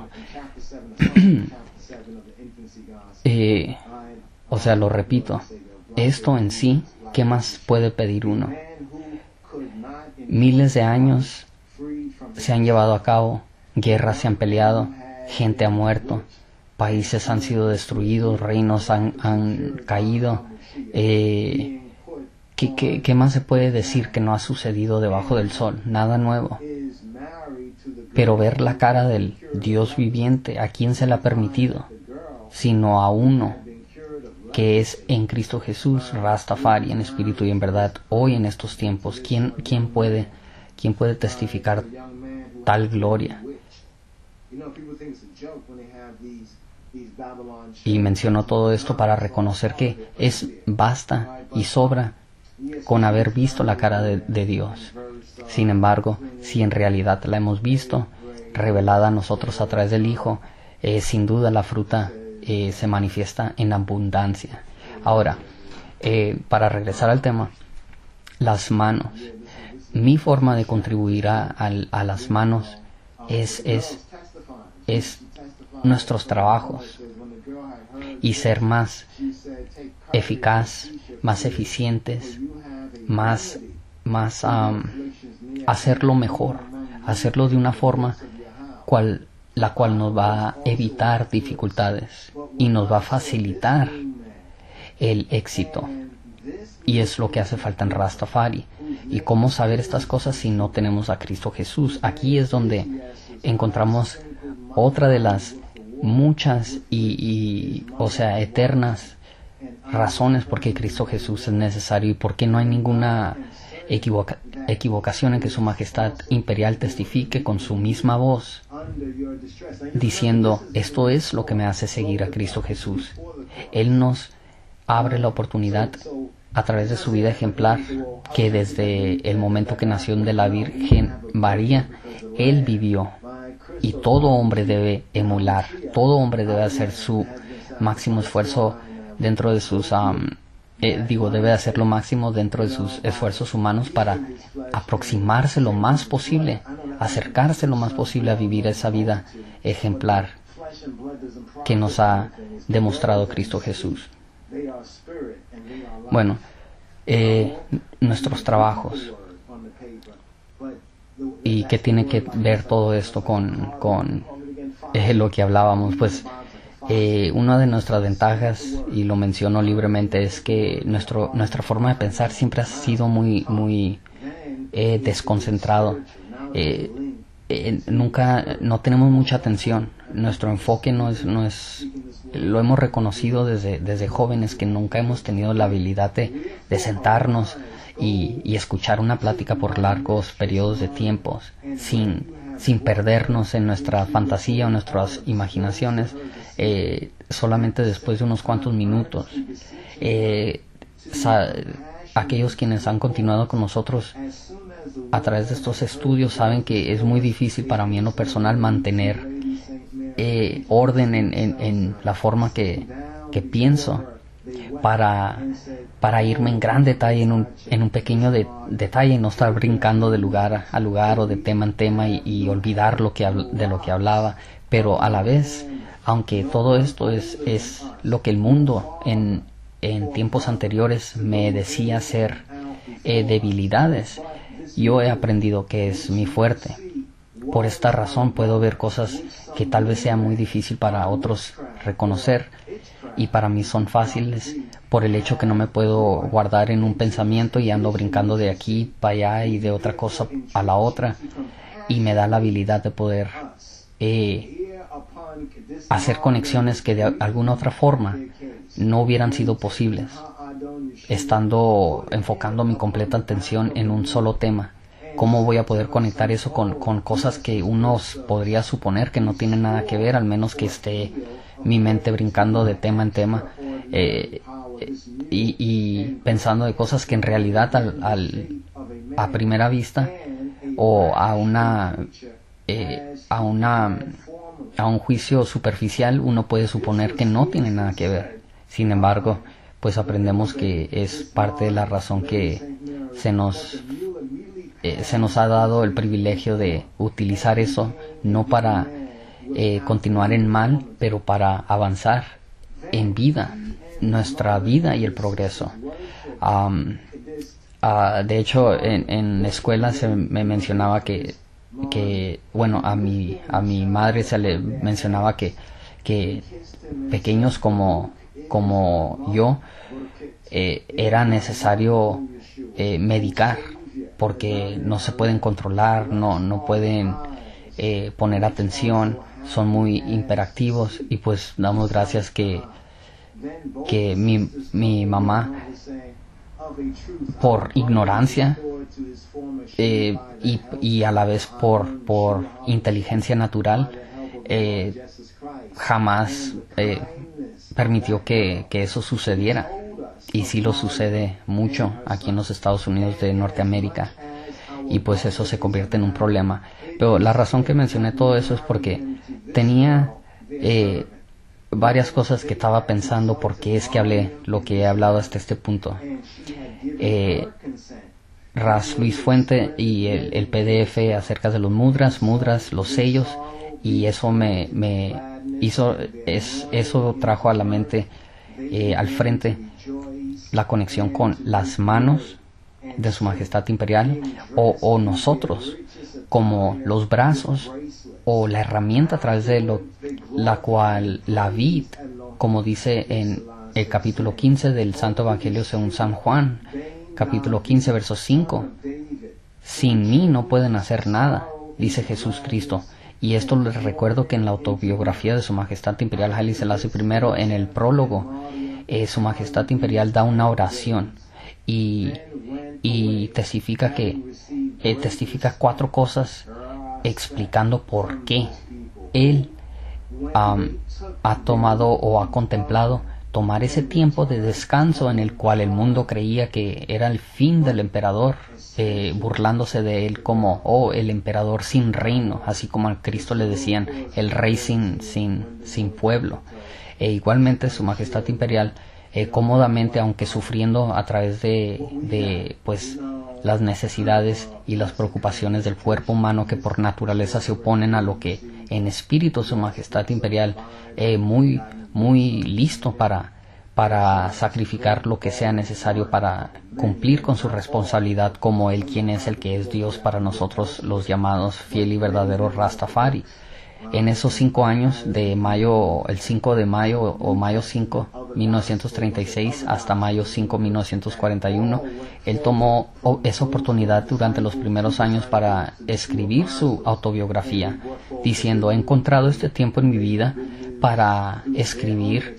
Speaker 1: I. O sea, lo repito, esto en sí, ¿qué más puede pedir uno? Miles de años se han llevado a cabo, guerras se han peleado, gente ha muerto, países han sido destruidos, reinos han caído. ¿Qué más se puede decir que no ha sucedido debajo del sol? Nada nuevo. Pero ver la cara del Dios viviente, ¿a quién se le ha permitido? Sino a uno que es en Cristo Jesús, Rastafari, en espíritu y en verdad, hoy en estos tiempos. ¿Quién puede testificar tal gloria? Y menciono todo esto para reconocer que basta y sobra con haber visto la cara de Dios. Sin embargo, si en realidad la hemos visto, revelada a nosotros a través del Hijo, sin duda la fruta se manifiesta en abundancia. Ahora, para regresar al tema, las manos. Mi forma de contribuir a las manos es nuestros trabajos y ser más eficaz, más eficientes, hacerlo mejor, hacerlo de una forma la cual nos va a evitar dificultades y nos va a facilitar el éxito. Y es lo que hace falta en Rastafari. ¿Y cómo saber estas cosas si no tenemos a Cristo Jesús? Aquí es donde encontramos otra de las muchas o sea, eternas razones por qué Cristo Jesús es necesario y por qué no hay ninguna equivocación en que Su Majestad Imperial testifique con su misma voz, diciendo, esto es lo que me hace seguir a Cristo Jesús. Él nos abre la oportunidad a través de su vida ejemplar, que desde el momento que nació de la Virgen María, Él vivió. Y todo hombre debe emular, todo hombre debe hacer su máximo esfuerzo dentro de sus, debe hacer lo máximo dentro de sus esfuerzos humanos para aproximarse lo más posible, acercarse lo más posible a vivir esa vida ejemplar que nos ha demostrado Cristo Jesús. Bueno, nuestros trabajos. ¿Y qué tiene que ver todo esto con lo que hablábamos? Pues una de nuestras ventajas, y lo menciono libremente, es que nuestra forma de pensar siempre ha sido muy desconcentrado. No tenemos mucha atención. Nuestro enfoque no es lo hemos reconocido desde jóvenes, que nunca hemos tenido la habilidad de sentarnos y escuchar una plática por largos periodos de tiempos sin perdernos en nuestra fantasía o nuestras imaginaciones, solamente después de unos cuantos minutos. Aquellos quienes han continuado con nosotros a través de estos estudios saben que es muy difícil para mí en lo personal mantener orden en la forma que pienso, para irme en gran detalle en un pequeño detalle, y no estar brincando de lugar a lugar o de tema en tema y olvidar de lo que hablaba. Pero a la vez, aunque todo esto es lo que el mundo en tiempos anteriores me decía ser debilidades, yo he aprendido que es mi fuerte. Por esta razón puedo ver cosas que tal vez sea muy difícil para otros reconocer, y para mí son fáciles por el hecho que no me puedo guardar en un pensamiento y ando brincando de aquí para allá y de otra cosa a la otra, y me da la habilidad de poder hacer conexiones que de alguna otra forma no hubieran sido posibles, enfocando mi completa atención en un solo tema. ¿Cómo voy a poder conectar eso con cosas que uno podría suponer que no tienen nada que ver, al menos que esté mi mente brincando de tema en tema y pensando de cosas que en realidad a primera vista o a un juicio superficial uno puede suponer que no tiene nada que ver? Sin embargo, pues aprendemos que es parte de la razón que se nos ha dado el privilegio de utilizar eso, no para continuar en mal, pero para avanzar en vida, nuestra vida y el progreso. De hecho, en la escuela se me mencionaba que bueno, a mi madre se le mencionaba que pequeños como yo era necesario medicar, porque no se pueden controlar, no pueden poner atención, son muy hiperactivos. Y pues damos gracias que mi mamá, por ignorancia y a la vez por inteligencia natural, jamás permitió que eso sucediera. Y sí lo sucede mucho aquí en los Estados Unidos de Norteamérica, y pues eso se convierte en un problema. Pero la razón que mencioné todo eso es porque tenía varias cosas que estaba pensando, porque es que hablé lo que he hablado hasta este punto. Ras Luis Fuente y el PDF acerca de los mudras, los sellos, y eso eso trajo a la mente, al frente, la conexión con las manos de Su Majestad Imperial, o nosotros como los brazos o la herramienta a través de la cual la vid, como dice en el capítulo 15 del Santo Evangelio según San Juan, capítulo 15, verso 5. Sin mí no pueden hacer nada, dice Jesús Cristo. Y esto les recuerdo que en la autobiografía de Su Majestad Imperial Haile Selassie I, en el prólogo, Su Majestad Imperial da una oración y testifica testifica 4 cosas explicando por qué él ha tomado o ha contemplado tomar ese tiempo de descanso en el cual el mundo creía que era el fin del emperador, burlándose de él como el emperador sin reino, así como a Cristo le decían el rey sin pueblo. Igualmente su majestad imperial, cómodamente, aunque sufriendo a través de pues las necesidades y las preocupaciones del cuerpo humano, que por naturaleza se oponen a lo que en espíritu su majestad imperial, muy listo para sacrificar lo que sea necesario para cumplir con su responsabilidad como él, quien es el que es Dios para nosotros, los llamados fiel y verdadero Rastafari. En esos 5 años, de mayo, el 5 de mayo o mayo 5, 1936 hasta mayo 5, 1941, él tomó esa oportunidad durante los primeros años para escribir su autobiografía, diciendo: he encontrado este tiempo en mi vida para escribir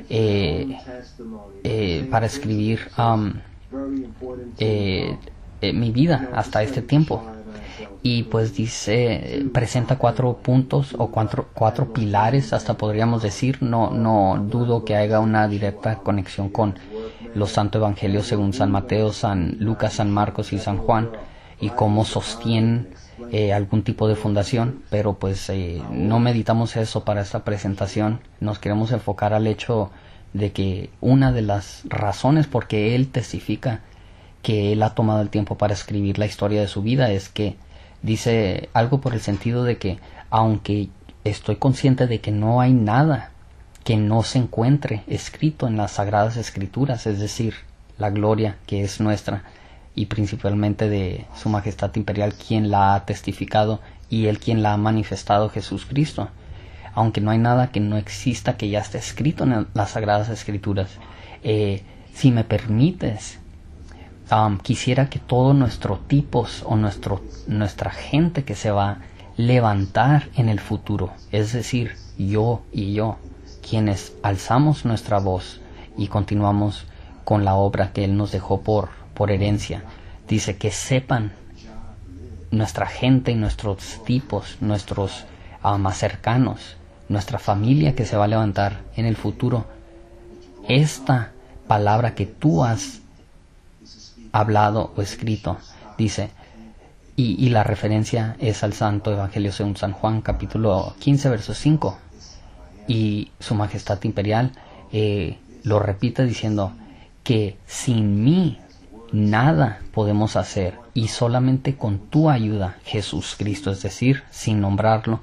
Speaker 1: mi vida hasta este tiempo. Y pues presenta 4 puntos o 4 pilares, hasta podríamos decir. No dudo que haya una directa conexión con los santos evangelios según San Mateo, San Lucas, San Marcos y San Juan, y cómo sostienen algún tipo de fundación, pero pues no meditamos eso para esta presentación. Nos queremos enfocar al hecho de que una de las razones por que él testifica que él ha tomado el tiempo para escribir la historia de su vida es que dice algo por el sentido de que, aunque estoy consciente de que no hay nada que no se encuentre escrito en las Sagradas Escrituras, es decir, la gloria que es nuestra y principalmente de Su Majestad Imperial, quien la ha testificado, y él quien la ha manifestado, Jesucristo, aunque no hay nada que no exista que ya esté escrito en las Sagradas Escrituras. Si me permites, quisiera que todos nuestros tipos o nuestra gente que se va a levantar en el futuro, es decir, yo y yo, quienes alzamos nuestra voz y continuamos con la obra que él nos dejó por herencia, dice que sepan nuestra gente y nuestros tipos, nuestros más cercanos, nuestra familia que se va a levantar en el futuro, esta palabra que tú has hablado o escrito, dice, y la referencia es al Santo Evangelio según San Juan, capítulo 15, verso 5, y Su Majestad Imperial lo repite diciendo que sin mí nada podemos hacer, y solamente con tu ayuda, Jesucristo, es decir, sin nombrarlo,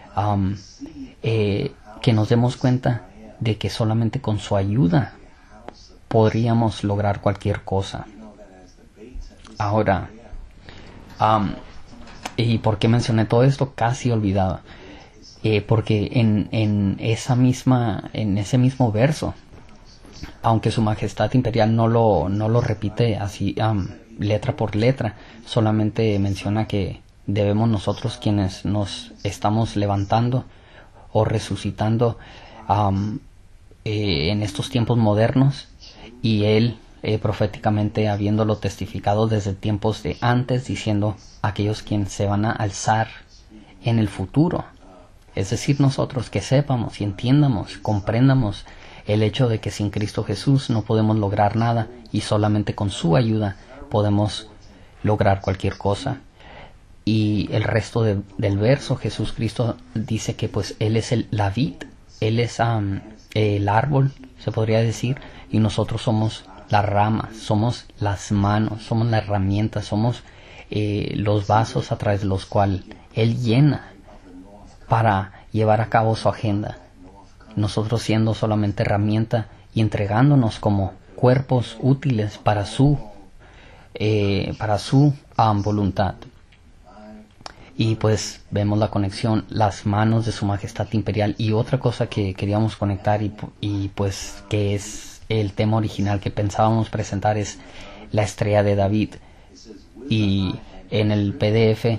Speaker 1: que nos demos cuenta de que solamente con su ayuda podríamos lograr cualquier cosa. Ahora, ¿y por qué mencioné todo esto? Casi olvidaba. Porque en ese mismo verso, aunque Su Majestad Imperial no lo repite así letra por letra, solamente menciona que debemos nosotros, quienes nos estamos levantando o resucitando en estos tiempos modernos, y él proféticamente habiéndolo testificado desde tiempos de antes, diciendo aquellos quienes se van a alzar en el futuro, es decir, nosotros, que sepamos y entiendamos, comprendamos el hecho de que sin Cristo Jesús no podemos lograr nada, y solamente con su ayuda podemos lograr cualquier cosa. Y el resto del verso, Jesucristo dice que pues él es la vid, él es el árbol, se podría decir, y nosotros somos las ramas, somos las manos, somos la herramienta, somos los vasos a través de los cuales él llena para llevar a cabo su agenda, nosotros siendo solamente herramienta y entregándonos como cuerpos útiles para su voluntad. Y pues vemos la conexión, las manos de Su Majestad Imperial. Y otra cosa que queríamos conectar y pues que es el tema original que pensábamos presentar, es la estrella de David. Y en el PDF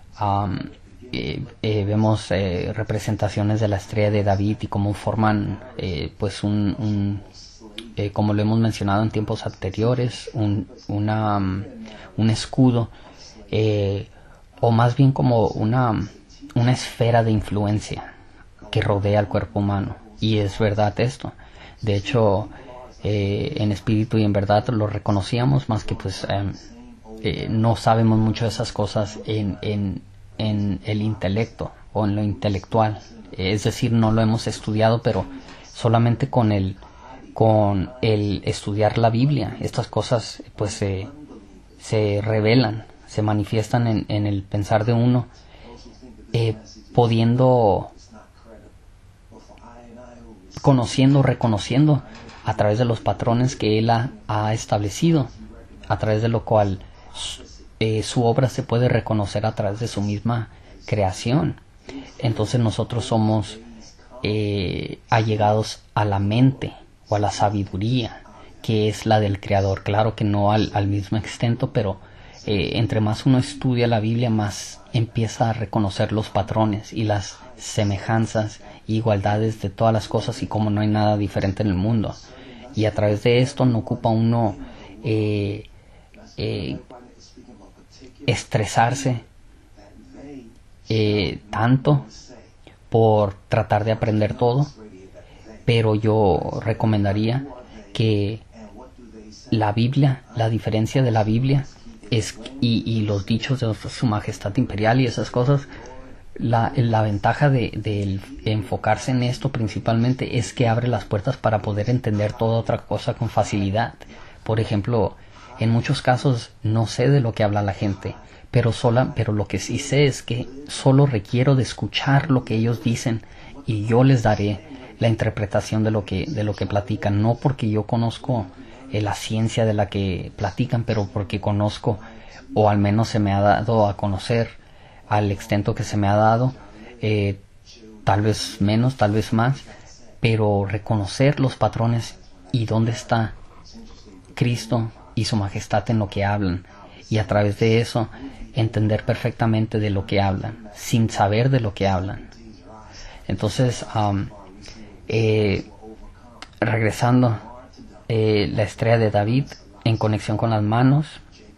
Speaker 1: vemos representaciones de la estrella de David y cómo forman pues como lo hemos mencionado en tiempos anteriores, un escudo, o más bien como una esfera de influencia que rodea al cuerpo humano. Y es verdad esto. De hecho, en espíritu y en verdad lo reconocíamos, más que pues no sabemos mucho de esas cosas en el intelecto o en lo intelectual. Es decir, no lo hemos estudiado, pero solamente con el estudiar la Biblia, estas cosas pues se revelan, se manifiestan en el pensar de uno, pudiendo, conociendo, reconociendo a través de los patrones que Él ha establecido, a través de lo cual su obra se puede reconocer a través de su misma creación. Entonces nosotros somos allegados a la mente o a la sabiduría, que es la del Creador. Claro que no al mismo extento, pero entre más uno estudia la Biblia, más empieza a reconocer los patrones y las semejanzas e igualdades de todas las cosas y cómo no hay nada diferente en el mundo. Y a través de esto no ocupa uno estresarse tanto por tratar de aprender todo, pero yo recomendaría que la Biblia, la diferencia de la Biblia es y los dichos de Su Majestad Imperial y esas cosas, la ventaja de enfocarse en esto principalmente es que abre las puertas para poder entender toda otra cosa con facilidad. Por ejemplo, en muchos casos no sé de lo que habla la gente, pero lo que sí sé es que solo requiero de escuchar lo que ellos dicen y yo les daré la interpretación de lo que platican, no porque yo conozco la ciencia de la que platican, pero porque conozco, o al menos se me ha dado a conocer al extento que se me ha dado, tal vez menos, tal vez más, pero reconocer los patrones y dónde está Cristo y Su Majestad en lo que hablan, y a través de eso entender perfectamente de lo que hablan, sin saber de lo que hablan. Entonces, regresando, la estrella de David en conexión con las manos,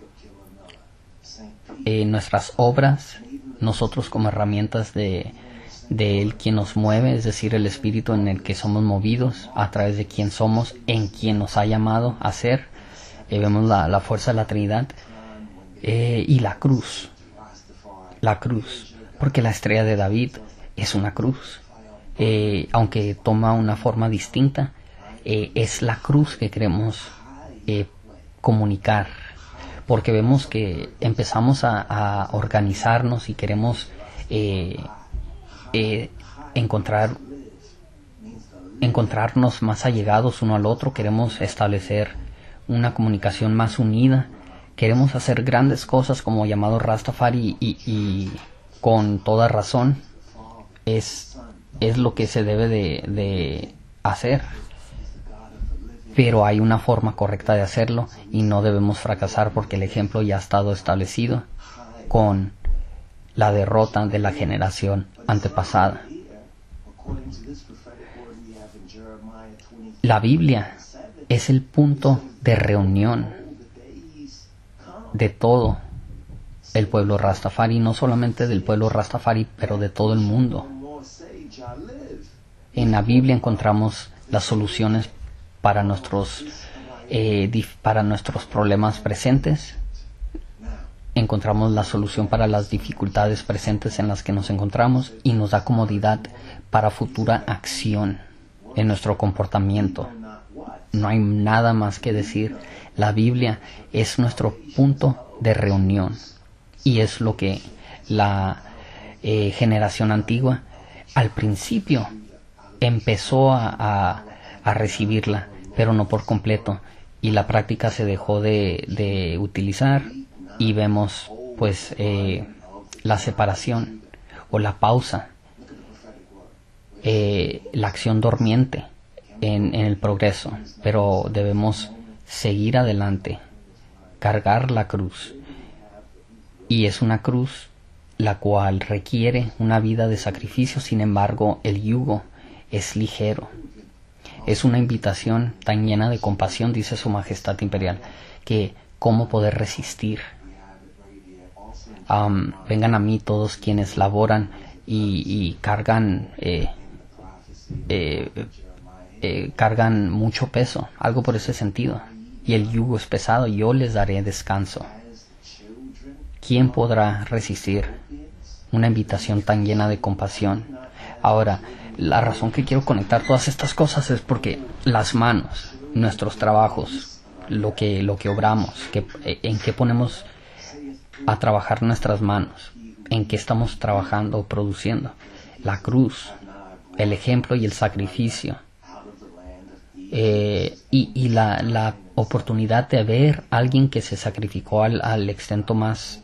Speaker 1: nuestras obras, nosotros como herramientas de Él quien nos mueve, es decir, el espíritu en el que somos movidos, a través de quien somos, en quien nos ha llamado a ser. Vemos la fuerza de la Trinidad, y la cruz, porque la estrella de David es una cruz, aunque toma una forma distinta, es la cruz que queremos comunicar, porque vemos que empezamos a organizarnos y queremos encontrarnos más allegados uno al otro, queremos establecer una comunicación más unida, queremos hacer grandes cosas como llamado Rastafari y con toda razón es lo que se debe de hacer, pero hay una forma correcta de hacerlo y no debemos fracasar porque el ejemplo ya ha estado establecido con la derrota de la generación antepasada. La Biblia es el punto de reunión de todo el pueblo Rastafari, no solamente del pueblo Rastafari, pero de todo el mundo. En la Biblia encontramos las soluciones para nuestros problemas presentes. Encontramos la solución para las dificultades presentes en las que nos encontramos y nos da comodidad para futura acción en nuestro comportamiento. No hay nada más que decir. La Biblia es nuestro punto de reunión y es lo que la generación antigua al principio empezó a recibirla, pero no por completo, y la práctica se dejó de utilizar y vemos pues la separación o la pausa, la acción dormiente en el progreso, pero debemos seguir adelante, cargar la cruz, y es una cruz la cual requiere una vida de sacrificio. Sin embargo, el yugo es ligero. Es una invitación tan llena de compasión, dice Su Majestad Imperial, que cómo poder resistir. Vengan a mí todos quienes laboran y cargan cargan mucho peso, algo por ese sentido, y el yugo es pesado, yo les daré descanso. ¿Quién podrá resistir una invitación tan llena de compasión? Ahora, la razón que quiero conectar todas estas cosas es porque las manos, nuestros trabajos, lo que obramos, en qué ponemos a trabajar nuestras manos, en qué estamos trabajando o produciendo. La cruz, el ejemplo y el sacrificio, y la oportunidad de ver a alguien que se sacrificó al extento más,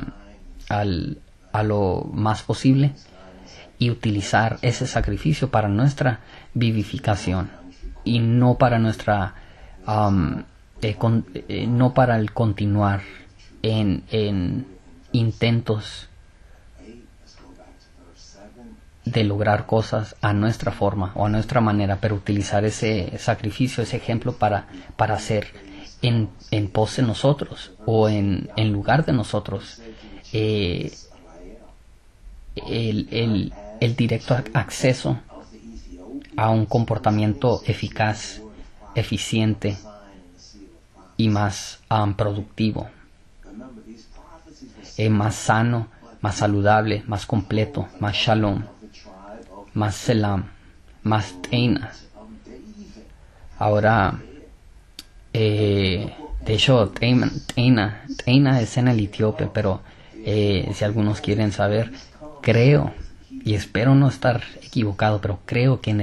Speaker 1: a lo más posible, y utilizar ese sacrificio para nuestra vivificación y no para nuestra no para el continuar en intentos de lograr cosas a nuestra forma o a nuestra manera, pero utilizar ese sacrificio, ese ejemplo para hacer en pos de nosotros o en lugar de nosotros el directo acceso a un comportamiento eficaz, eficiente y más productivo, más sano, más saludable, más completo, más shalom, más selam, más teina. Ahora, de hecho, teina es en el etíope, pero si algunos quieren saber, creo y espero no estar equivocado, pero creo que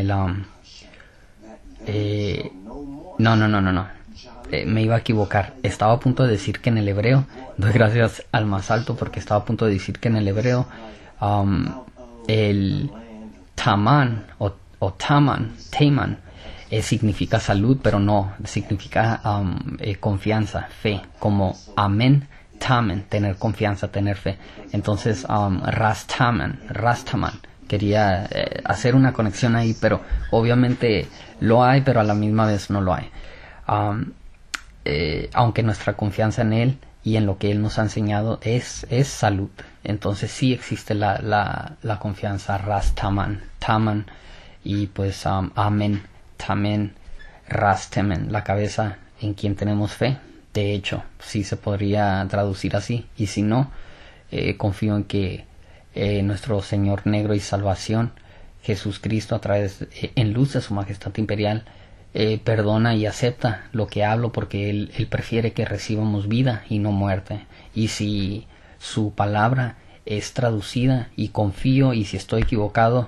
Speaker 1: no. Me iba a equivocar. Estaba a punto de decir que en el hebreo, doy gracias al más alto porque estaba a punto de decir que en el hebreo el taman o taman significa salud, pero no, significa confianza, fe, como amén, tamen, tener confianza, tener fe. Entonces rastaman, quería hacer una conexión ahí, pero obviamente lo hay, pero a la misma vez no lo hay. Aunque nuestra confianza en Él y en lo que Él nos ha enseñado es salud, entonces sí existe la confianza, rastaman, taman, y pues amen, tamen, rastemen, la cabeza en quien tenemos fe. De hecho, sí se podría traducir así, y si no, confío en que nuestro Señor negro y salvación, Jesús Cristo, a través en luz de su majestad imperial, perdona y acepta lo que hablo, porque él prefiere que recibamos vida y no muerte. Y si su palabra es traducida, y confío, y si estoy equivocado,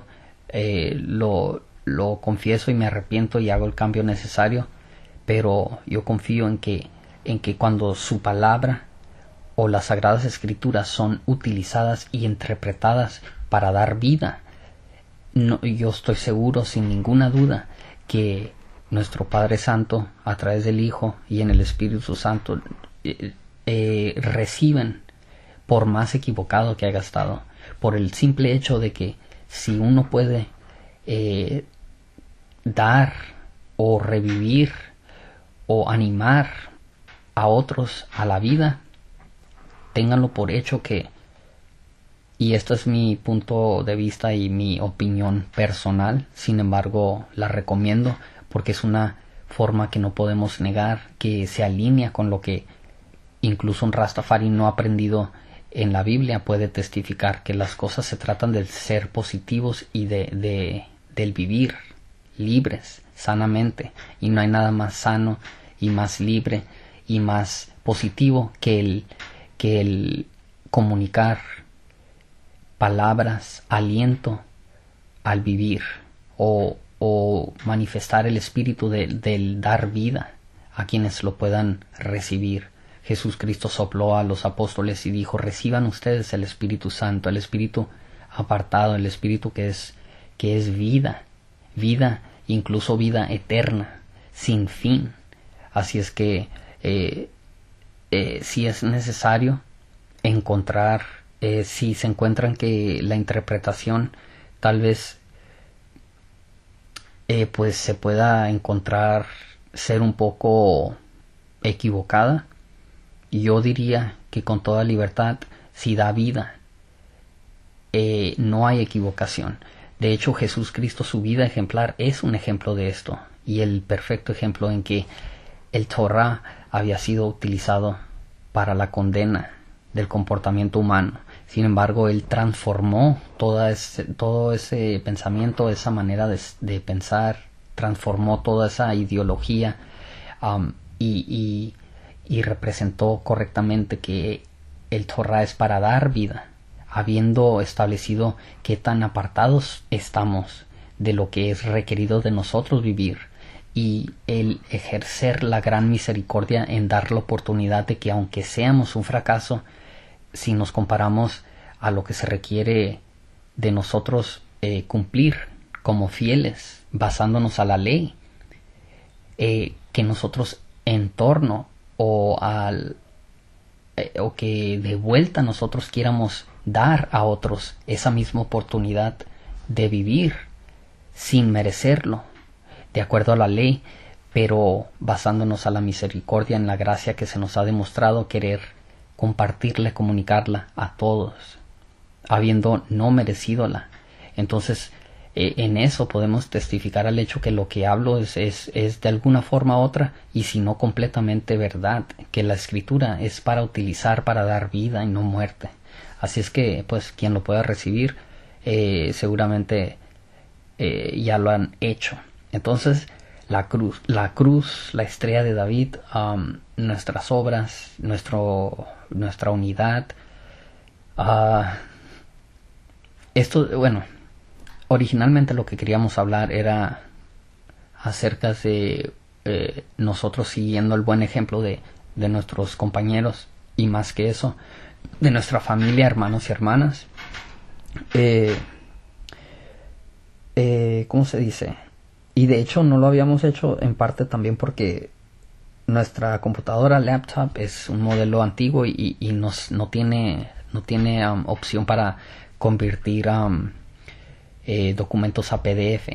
Speaker 1: lo confieso y me arrepiento y hago el cambio necesario, pero yo confío en que cuando su palabra o las sagradas escrituras son utilizadas y interpretadas para dar vida, yo estoy seguro, sin ninguna duda, que nuestro Padre Santo, a través del Hijo y en el Espíritu Santo, reciben, por más equivocado que haya estado, por el simple hecho de que si uno puede dar o revivir o animar a otros a la vida, ténganlo por hecho que, y esto es mi punto de vista y mi opinión personal, sin embargo la recomiendo porque es una forma que no podemos negar, que se alinea con lo que incluso un Rastafari no aprendido en la Biblia puede testificar, que las cosas se tratan de ser positivos y del vivir libres, sanamente, y no hay nada más sano y más libre y más positivo que el comunicar palabras, aliento al vivir, o manifestar el espíritu del dar vida a quienes lo puedan recibir. Jesús Cristo sopló a los apóstoles y dijo: reciban ustedes el Espíritu Santo, el Espíritu apartado, el Espíritu que es vida, incluso vida eterna, sin fin. Así es que si es necesario encontrar, si se encuentran que la interpretación tal vez pues se pueda encontrar ser un poco equivocada, yo diría que con toda libertad, si da vida, no hay equivocación. De hecho, Jesús Cristo, su vida ejemplar, es un ejemplo de esto, y el perfecto ejemplo en que el Torah había sido utilizado para la condena del comportamiento humano. Sin embargo, él transformó todo ese pensamiento, esa manera de pensar, transformó toda esa ideología y representó correctamente que el Torah es para dar vida, habiendo establecido qué tan apartados estamos de lo que es requerido de nosotros vivir, y el ejercer la gran misericordia en dar la oportunidad de que, aunque seamos un fracaso, si nos comparamos a lo que se requiere de nosotros cumplir como fieles, basándonos a la ley, que nosotros en torno o que de vuelta nosotros quieramos dar a otros esa misma oportunidad de vivir sin merecerlo, de acuerdo a la ley, pero basándonos a la misericordia, en la gracia que se nos ha demostrado, querer compartirla, comunicarla a todos, habiendo no merecidola. Entonces, en eso podemos testificar al hecho que lo que hablo es de alguna forma u otra, y si no completamente verdad, que la Escritura es para utilizar, para dar vida y no muerte. Así es que, pues, quien lo pueda recibir, seguramente ya lo han hecho. Entonces, la cruz, la estrella de David, nuestras obras, nuestra unidad, originalmente lo que queríamos hablar era acerca de nosotros siguiendo el buen ejemplo de nuestros compañeros, y más que eso, de nuestra familia, hermanos y hermanas. ¿Cómo se dice? Y de hecho no lo habíamos hecho en parte también porque nuestra computadora laptop es un modelo antiguo y no tiene opción para convertir documentos a PDF.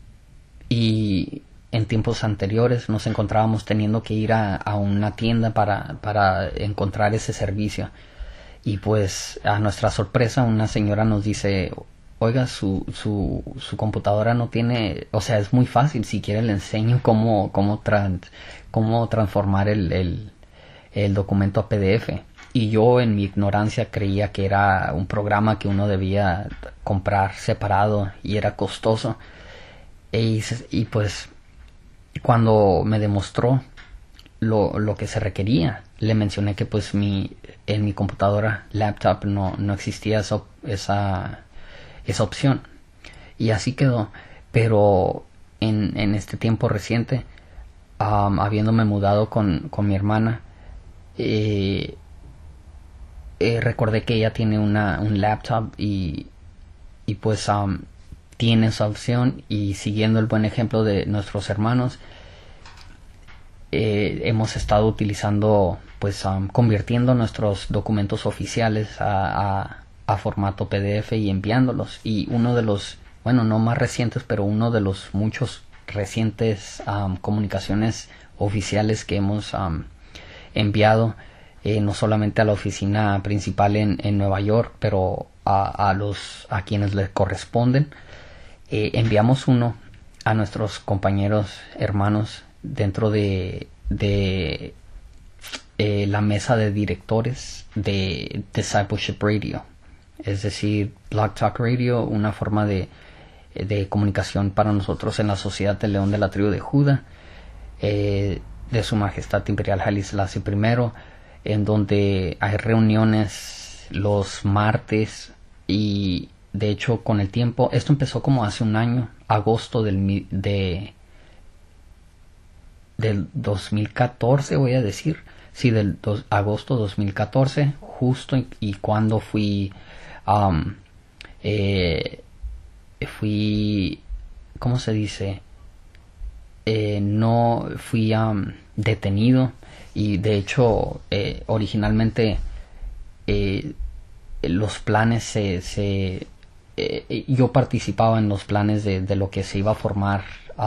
Speaker 1: Y en tiempos anteriores nos encontrábamos teniendo que ir a una tienda para encontrar ese servicio. Y pues, a nuestra sorpresa, una señora nos dice: oiga, su computadora no tiene, o sea, es muy fácil, si quiere le enseño cómo transformar el documento a PDF. Y yo, en mi ignorancia, creía que era un programa que uno debía comprar separado y era costoso. Y pues, cuando me demostró lo que se requería, le mencioné que pues en mi computadora laptop no existía esa opción, y así quedó. Pero en este tiempo reciente, habiéndome mudado con mi hermana, recordé que ella tiene un laptop y pues tiene esa opción, y siguiendo el buen ejemplo de nuestros hermanos, hemos estado utilizando, pues convirtiendo nuestros documentos oficiales a formato PDF y enviándolos. Y uno de los, bueno, no más recientes, pero uno de los muchos recientes comunicaciones oficiales que hemos enviado, no solamente a la oficina principal en Nueva York, pero a quienes les corresponden, enviamos uno a nuestros compañeros hermanos dentro de la mesa de directores de Discipleship Radio, es decir, Blog Talk Radio, una forma de comunicación para nosotros en la Sociedad del León de la Tribu de Judá, de Su Majestad Imperial Haile Selassie I, en donde hay reuniones los martes. Y de hecho, con el tiempo, esto empezó como hace un año, agosto del 2014, voy a decir, sí, agosto 2014, justo y cuando fui, ¿cómo se dice? No fui detenido, y de hecho, originalmente los planes yo participaba en los planes de lo que se iba a formar,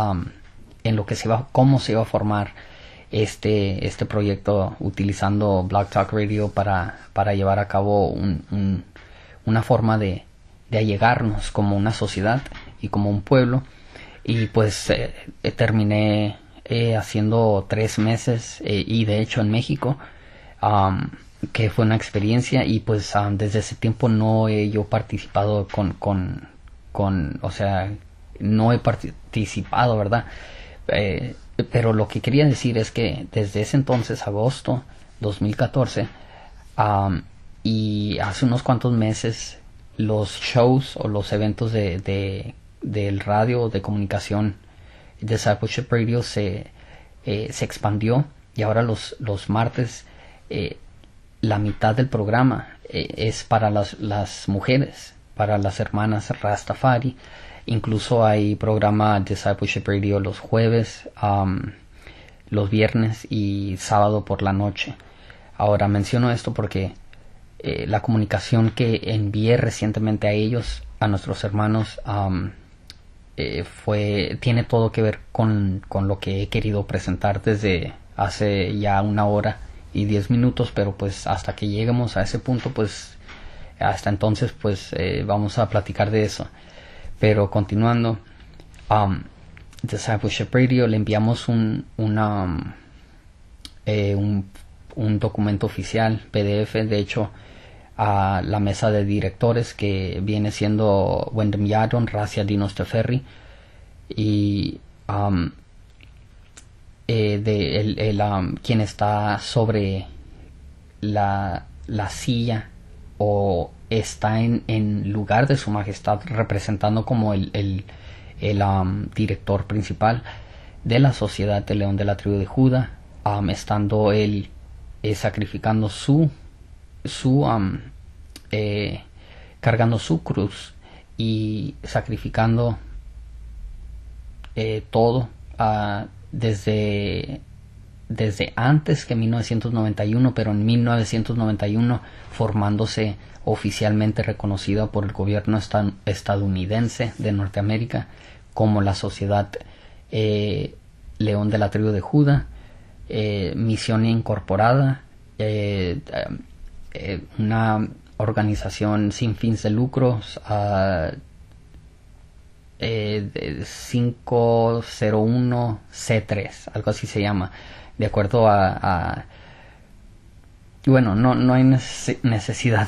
Speaker 1: cómo se iba a formar este proyecto, utilizando Blog Talk Radio para llevar a cabo una forma de allegarnos como una sociedad. y como un pueblo. Y pues terminé haciendo 3 meses y de hecho en México, que fue una experiencia. Y pues desde ese tiempo no he yo participado o sea, no he participado, ¿verdad? Pero lo que quería decir es que desde ese entonces, agosto 2014, y hace unos cuantos meses, los shows o los eventos del radio de comunicación, Discipleship Radio, se expandió, y ahora los martes la mitad del programa es para las mujeres, para las hermanas Rastafari. Incluso hay programa Discipleship Radio los jueves, los viernes y sábado por la noche. Ahora menciono esto porque la comunicación que envié recientemente a ellos, a nuestros hermanos, tiene todo que ver con lo que he querido presentar desde hace ya 1 hora y 10 minutos, pero pues hasta que lleguemos a ese punto, pues hasta entonces pues vamos a platicar de eso. Pero continuando, Discipleship Radio le enviamos un documento oficial, PDF, de hecho, a la mesa de directores, que viene siendo Wendem Yadon, Racia Dinos Teferri, y quien está sobre la silla, o está en lugar de su majestad, representando como el director principal de la Sociedad de León de la Tribu de Judá, estando él sacrificando cargando su cruz y sacrificando todo desde antes que 1991, pero en 1991 formándose oficialmente reconocida por el gobierno estadounidense de Norteamérica como la Sociedad León de la Tribu de Judá, misión incorporada, una organización sin fines de lucros, 501C3, algo así se llama, de acuerdo bueno, no hay necesidad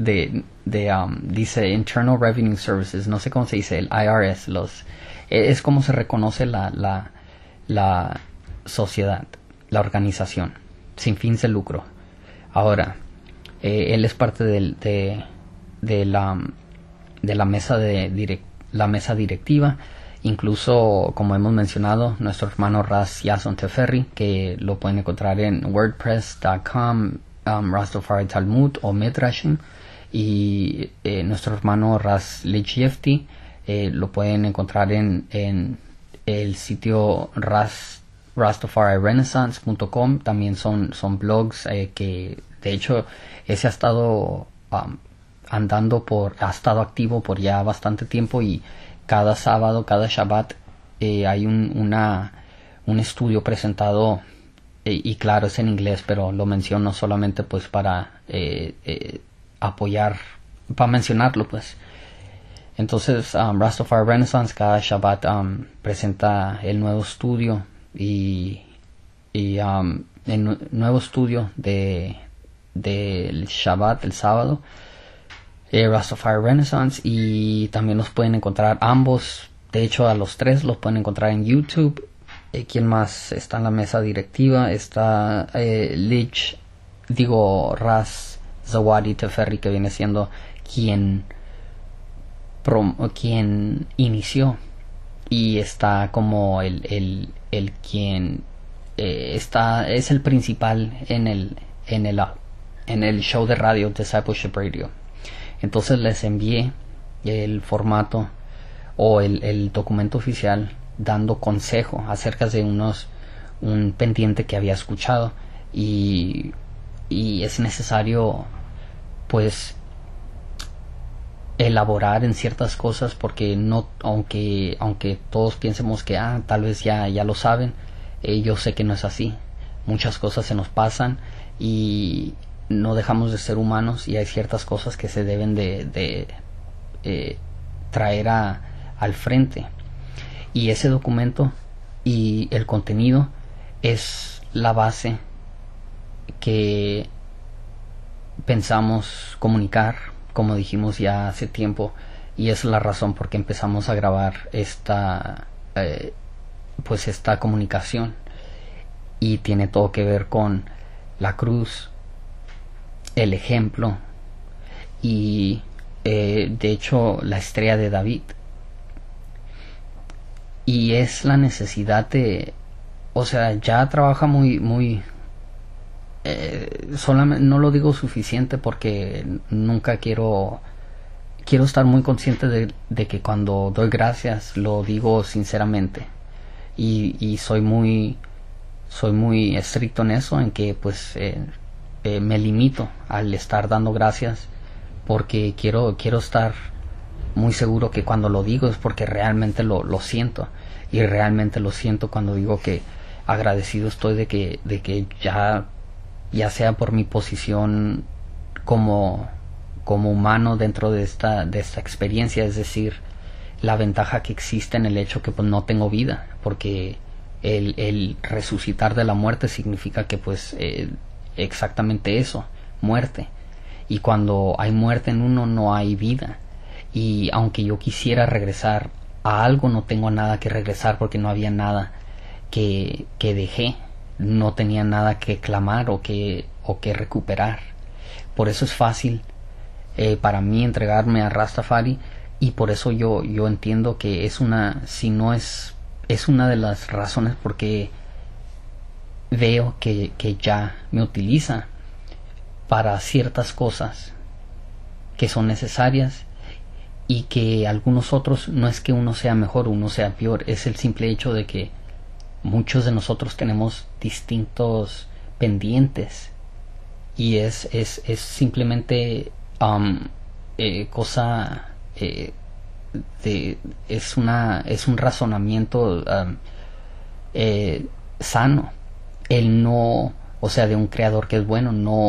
Speaker 1: dice Internal Revenue Services, no sé cómo se dice, el IRS, es como se reconoce la sociedad, la organización sin fines de lucro. Ahora, él es parte de la mesa la mesa directiva. Incluso, como hemos mencionado, nuestro hermano Ras Yason Teferri, que lo pueden encontrar en wordpress.com, Rastafari Talmud o Midrashim, y nuestro hermano Ras Lichiefti, lo pueden encontrar en el sitio rastafarirenaissance.com. También son blogs que de hecho ese ha estado ha estado activo por ya bastante tiempo, y cada sábado, cada Shabbat, hay un estudio presentado, y claro, es en inglés, pero lo menciono solamente pues para apoyar, para mencionarlo pues. Entonces, Rastafari Renaissance cada Shabbat presenta el nuevo estudio, y el nuevo estudio del Shabbat, el sábado, Rastafari Renaissance. Y también los pueden encontrar ambos, de hecho a los 3 los pueden encontrar en YouTube. ¿Quién más está en la mesa directiva? Está Ras Zawadi Teferri, que viene siendo quien inició, y está como el quien es el principal en el show de radio Discipleship Radio. Entonces les envié el formato o el documento oficial dando consejo acerca de un pendiente que había escuchado, y es necesario pues elaborar en ciertas cosas, porque no, aunque todos piensemos que tal vez ya lo saben, yo sé que no es así. Muchas cosas se nos pasan y no dejamos de ser humanos, y hay ciertas cosas que se deben de traer a al frente. Y ese documento y el contenido es la base que pensamos comunicar, como dijimos ya hace tiempo, y es la razón por qué empezamos a grabar esta comunicación, y tiene todo que ver con la cruz, el ejemplo y de hecho la estrella de David, y es la necesidad de, o sea, ya trabaja muy solamente, no lo digo suficiente porque nunca quiero estar muy consciente de que cuando doy gracias lo digo sinceramente, y soy muy estricto en eso, en que pues me limito al estar dando gracias, porque quiero estar muy seguro que cuando lo digo es porque realmente lo siento, y realmente lo siento cuando digo que agradecido estoy de que ya sea por mi posición como humano dentro de esta experiencia, es decir, la ventaja que existe en el hecho que pues no tengo vida, porque el resucitar de la muerte significa que pues exactamente eso, muerte, y cuando hay muerte en uno no hay vida, y aunque yo quisiera regresar a algo, no tengo nada que regresar porque no había nada que dejé, no tenía nada que clamar o que recuperar. Por eso es fácil para mí entregarme a Rastafari, y por eso yo entiendo que es una, si no es una de las razones por qué veo que ya me utiliza para ciertas cosas que son necesarias, y que algunos otros, no es que uno sea mejor o uno sea peor, es el simple hecho de que muchos de nosotros tenemos distintos pendientes, y es simplemente cosa es un razonamiento sano, el no, o sea, de un creador que es bueno,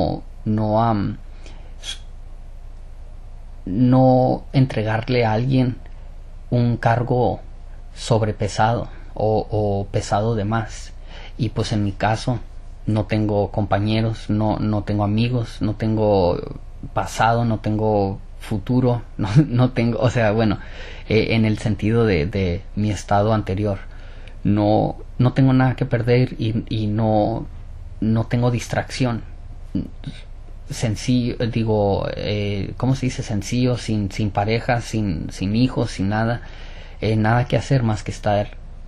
Speaker 1: no entregarle a alguien un cargo sobrepesado o pesado de más. Y pues en mi caso no tengo compañeros, no tengo amigos, no tengo pasado, no tengo futuro, no tengo, o sea, bueno, en el sentido de mi estado anterior, no tengo nada que perder, y no tengo distracción. Sencillo, digo, ¿cómo se dice? Sencillo, sin pareja, sin hijos, sin nada, nada que hacer más que estar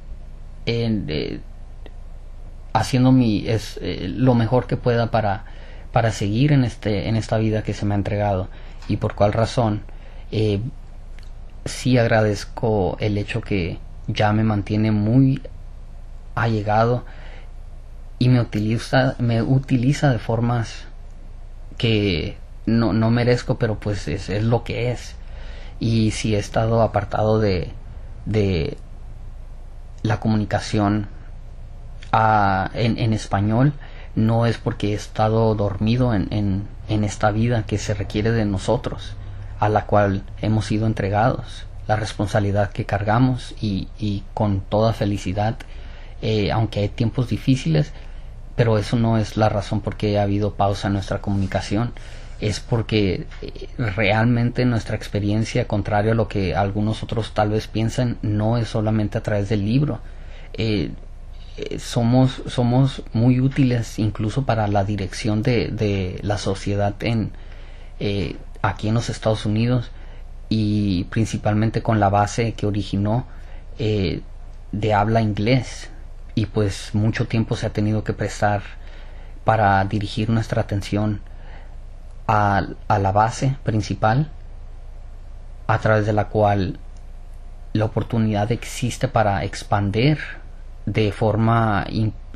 Speaker 1: haciendo lo mejor que pueda para seguir en esta vida que se me ha entregado. Y por cuál razón sí agradezco el hecho que ya me mantiene muy allegado, y me utiliza de formas que no merezco, pero pues es lo que es. Y si he estado apartado de la comunicación en español, no es porque he estado dormido en esta vida que se requiere de nosotros, a la cual hemos sido entregados, la responsabilidad que cargamos, y con toda felicidad, aunque hay tiempos difíciles, pero eso no es la razón por qué ha habido pausa en nuestra comunicación. Es porque realmente nuestra experiencia, contrario a lo que algunos otros tal vez piensan, no es solamente a través del libro. Somos muy útiles incluso para la dirección de la sociedad aquí en los Estados Unidos, y principalmente con la base que originó de habla inglés, y pues mucho tiempo se ha tenido que prestar para dirigir nuestra atención a la base principal, a través de la cual la oportunidad existe para expandir de forma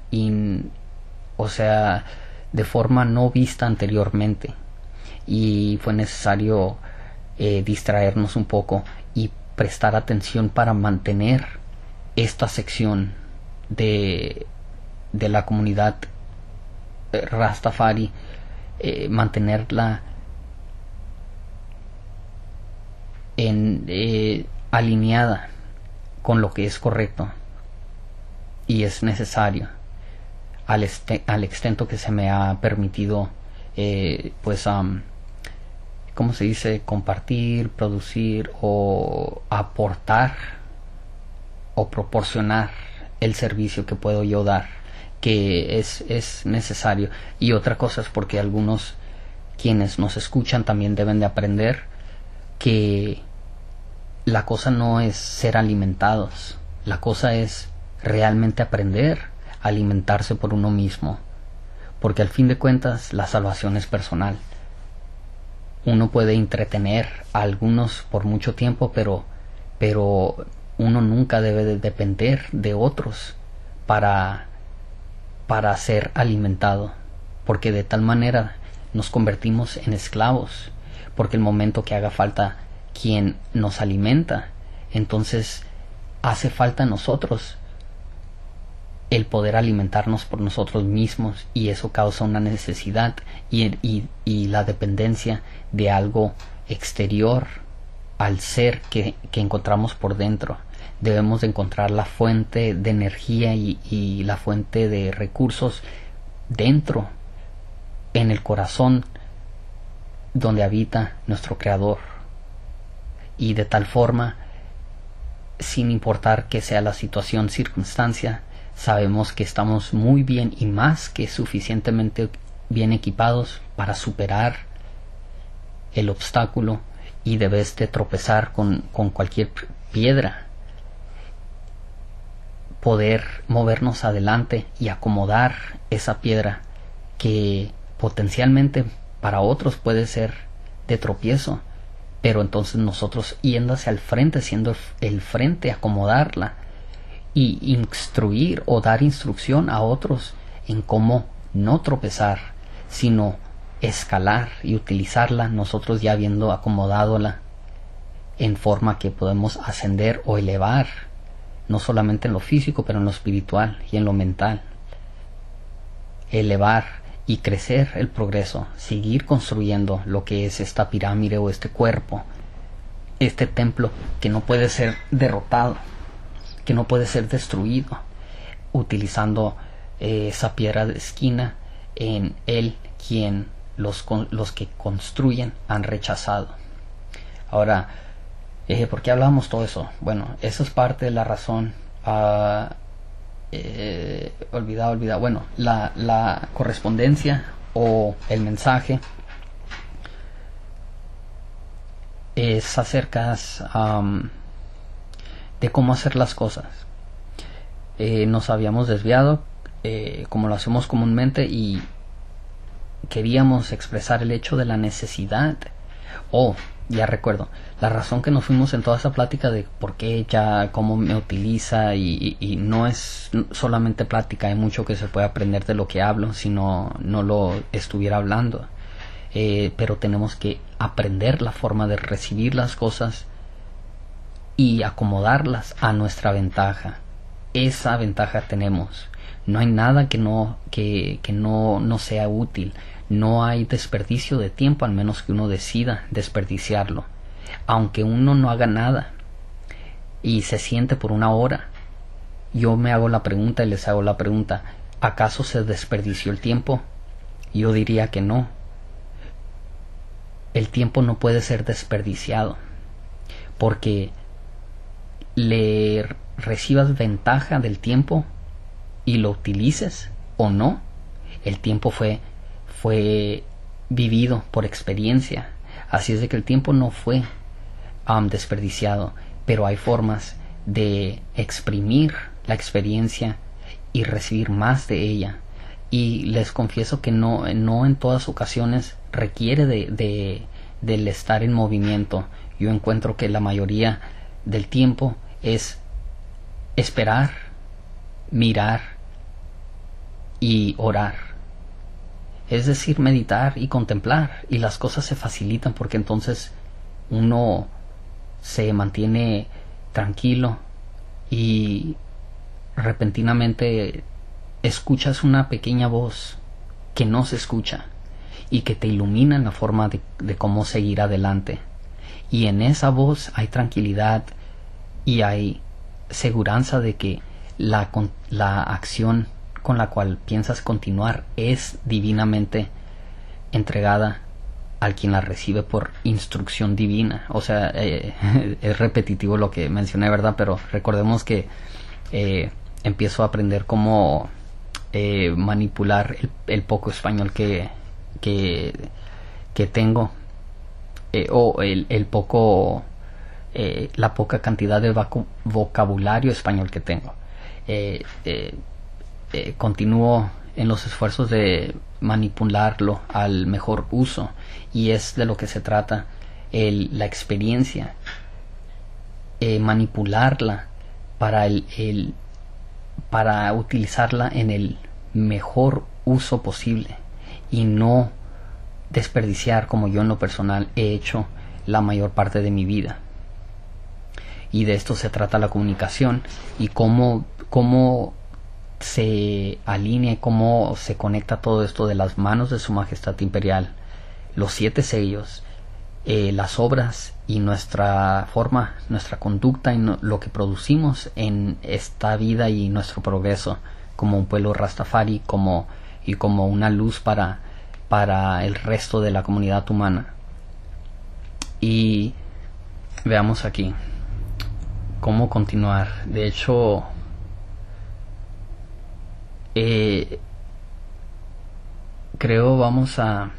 Speaker 1: o sea, de forma no vista anteriormente, y fue necesario distraernos un poco y prestar atención para mantener esta sección de la comunidad Rastafari, mantenerla alineada con lo que es correcto y es necesario, al extento que se me ha permitido, ¿cómo se dice? Compartir, producir o aportar o proporcionar el servicio que puedo yo dar, que es necesario. Y otra cosa es porque algunos quienes nos escuchan también deben de aprender que la cosa no es ser alimentados, la cosa es realmente aprender a alimentarse por uno mismo, porque al fin de cuentas la salvación es personal. Uno puede entretener a algunos por mucho tiempo, pero uno nunca debe de depender de otros para ser alimentado, porque de tal manera nos convertimos en esclavos, porque el momento que haga falta quien nos alimenta, entonces hace falta a nosotros el poder alimentarnos por nosotros mismos, y eso causa una necesidad y la dependencia de algo exterior al ser que encontramos por dentro. Debemos de encontrar la fuente de energía y la fuente de recursos dentro, en el corazón donde habita nuestro Creador, y de tal forma, sin importar que sea la situación, circunstancia, sabemos que estamos muy bien y más que suficientemente bien equipados para superar el obstáculo, y debes de tropezar con cualquier piedra, poder movernos adelante y acomodar esa piedra que potencialmente para otros puede ser de tropiezo, pero entonces nosotros yendo hacia el frente, siendo el frente, acomodarla y instruir o dar instrucción a otros en cómo no tropezar, sino escalar y utilizarla, nosotros ya habiendo acomodadola en forma que podemos ascender o elevar, no solamente en lo físico, pero en lo espiritual y en lo mental. Elevar y crecer el progreso, seguir construyendo lo que es esta pirámide o este cuerpo, este templo que no puede ser derrotado, que no puede ser destruido, utilizando esa piedra de esquina en él quien los que construyen han rechazado. Ahora, ¿por qué hablamos todo eso? Bueno, eso es parte de la razón. Olvidado. Bueno, la correspondencia o el mensaje es acerca de cómo hacer las cosas. Nos habíamos desviado, como lo hacemos comúnmente, y queríamos expresar el hecho de la necesidad. Ya recuerdo, la razón que nos fuimos en toda esa plática de por qué ella, cómo me utiliza, y no es solamente plática, hay mucho que se puede aprender de lo que hablo, si no lo estuviera hablando. Pero tenemos que aprender la forma de recibir las cosas y acomodarlas a nuestra ventaja. Esa ventaja tenemos. No hay nada que no sea útil. No hay desperdicio de tiempo, al menos que uno decida desperdiciarlo. Aunque uno no haga nada y se siente por una hora, yo me hago la pregunta y les hago la pregunta: ¿acaso se desperdició el tiempo? Yo diría que no. El tiempo no puede ser desperdiciado, porque le recibas ventaja del tiempo y lo utilices o no, el tiempo fue vivido por experiencia. Así es de que el tiempo no fue desperdiciado, pero hay formas de exprimir la experiencia y recibir más de ella. Y les confieso que no en todas ocasiones requiere del estar en movimiento. Yo encuentro que la mayoría del tiempo es esperar, mirar y orar. Es decir, meditar y contemplar, y las cosas se facilitan porque entonces uno se mantiene tranquilo y repentinamente escuchas una pequeña voz que no se escucha y que te ilumina en la forma de cómo seguir adelante. Y en esa voz hay tranquilidad y hay seguranza de que la acción con la cual piensas continuar es divinamente entregada al quien la recibe por instrucción divina. O sea, es repetitivo lo que mencioné, ¿verdad? Pero recordemos que empiezo a aprender cómo manipular el poco español que tengo, o el poco, la poca cantidad de vocabulario español que tengo. Continúo en los esfuerzos de manipularlo al mejor uso, y es de lo que se trata la experiencia, manipularla para utilizarla en el mejor uso posible y no desperdiciar, como yo en lo personal he hecho la mayor parte de mi vida. Y de esto se trata la comunicación, y cómo se alinea y cómo se conecta todo esto de las manos de Su Majestad Imperial, los 7 sellos, las obras y nuestra forma, nuestra conducta y lo que producimos en esta vida y nuestro progreso como un pueblo Rastafari, como una luz para el resto de la comunidad humana. Y veamos aquí cómo continuar. De hecho, creo vamos a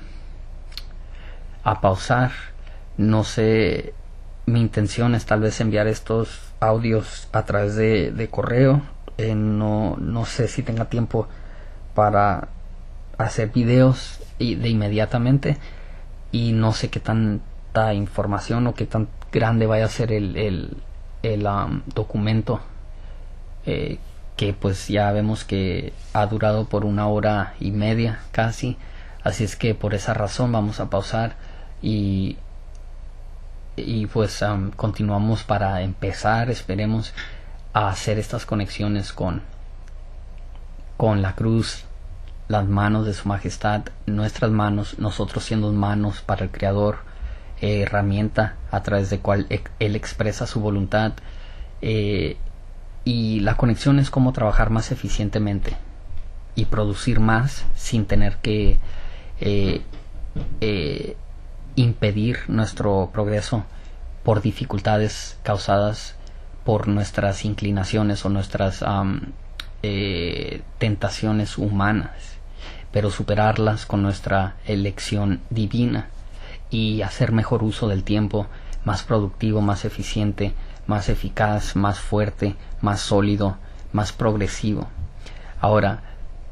Speaker 1: pausar. No sé, mi intención es tal vez enviar estos audios a través de correo. No sé si tenga tiempo para hacer videos de inmediatamente, y no sé qué tanta información o qué tan grande vaya a ser el documento, que pues ya vemos que ha durado por 1 hora y media casi. Así es que por esa razón vamos a pausar y pues continuamos para empezar, esperemos, a hacer estas conexiones con la cruz, las manos de Su Majestad, nuestras manos, nosotros siendo manos para el Creador, herramienta a través de cual Él expresa su voluntad, y la conexión es cómo trabajar más eficientemente y producir más sin tener que impedir nuestro progreso por dificultades causadas por nuestras inclinaciones o nuestras tentaciones humanas, pero superarlas con nuestra elección divina y hacer mejor uso del tiempo, más productivo, más eficiente, más eficaz, más fuerte, más sólido, más progresivo. Ahora,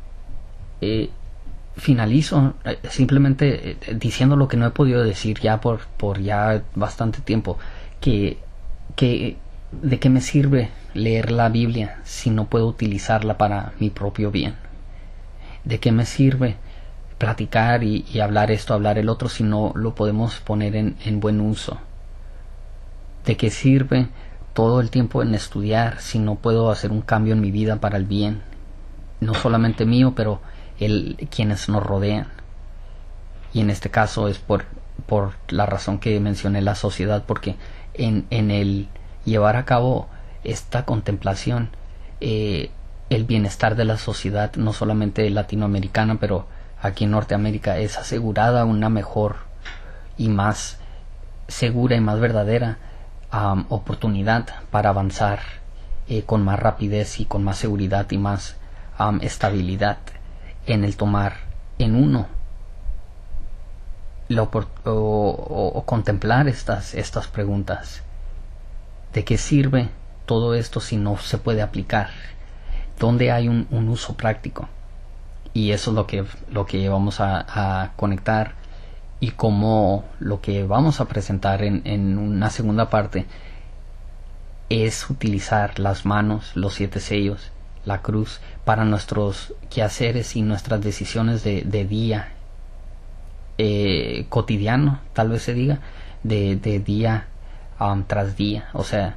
Speaker 1: finalizo simplemente diciendo lo que no he podido decir ya por ya bastante tiempo, que de qué me sirve leer la Biblia si no puedo utilizarla para mi propio bien. De qué me sirve platicar y hablar esto, hablar el otro, si no lo podemos poner en buen uso. ¿De qué sirve todo el tiempo en estudiar si no puedo hacer un cambio en mi vida para el bien? No solamente mío, pero quienes nos rodean. Y en este caso es por la razón que mencioné, la sociedad, porque en el llevar a cabo esta contemplación, el bienestar de la sociedad, no solamente latinoamericana, pero aquí en Norteamérica, es asegurada una mejor y más segura y más verdadera oportunidad para avanzar con más rapidez y con más seguridad y más estabilidad en el tomar en uno o contemplar estas preguntas. ¿De qué sirve todo esto si no se puede aplicar? ¿Dónde hay un uso práctico? Y eso es lo que vamos a conectar, y como lo que vamos a presentar en una segunda parte es utilizar las manos, los 7 sellos, la cruz, para nuestros quehaceres y nuestras decisiones de día cotidiano, tal vez se diga, de día tras día. O sea,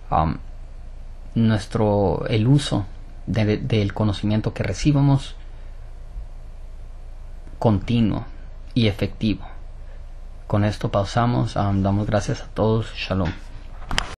Speaker 1: el uso del conocimiento que recibamos continuo y efectivo. Con esto pausamos, damos gracias a todos. Shalom.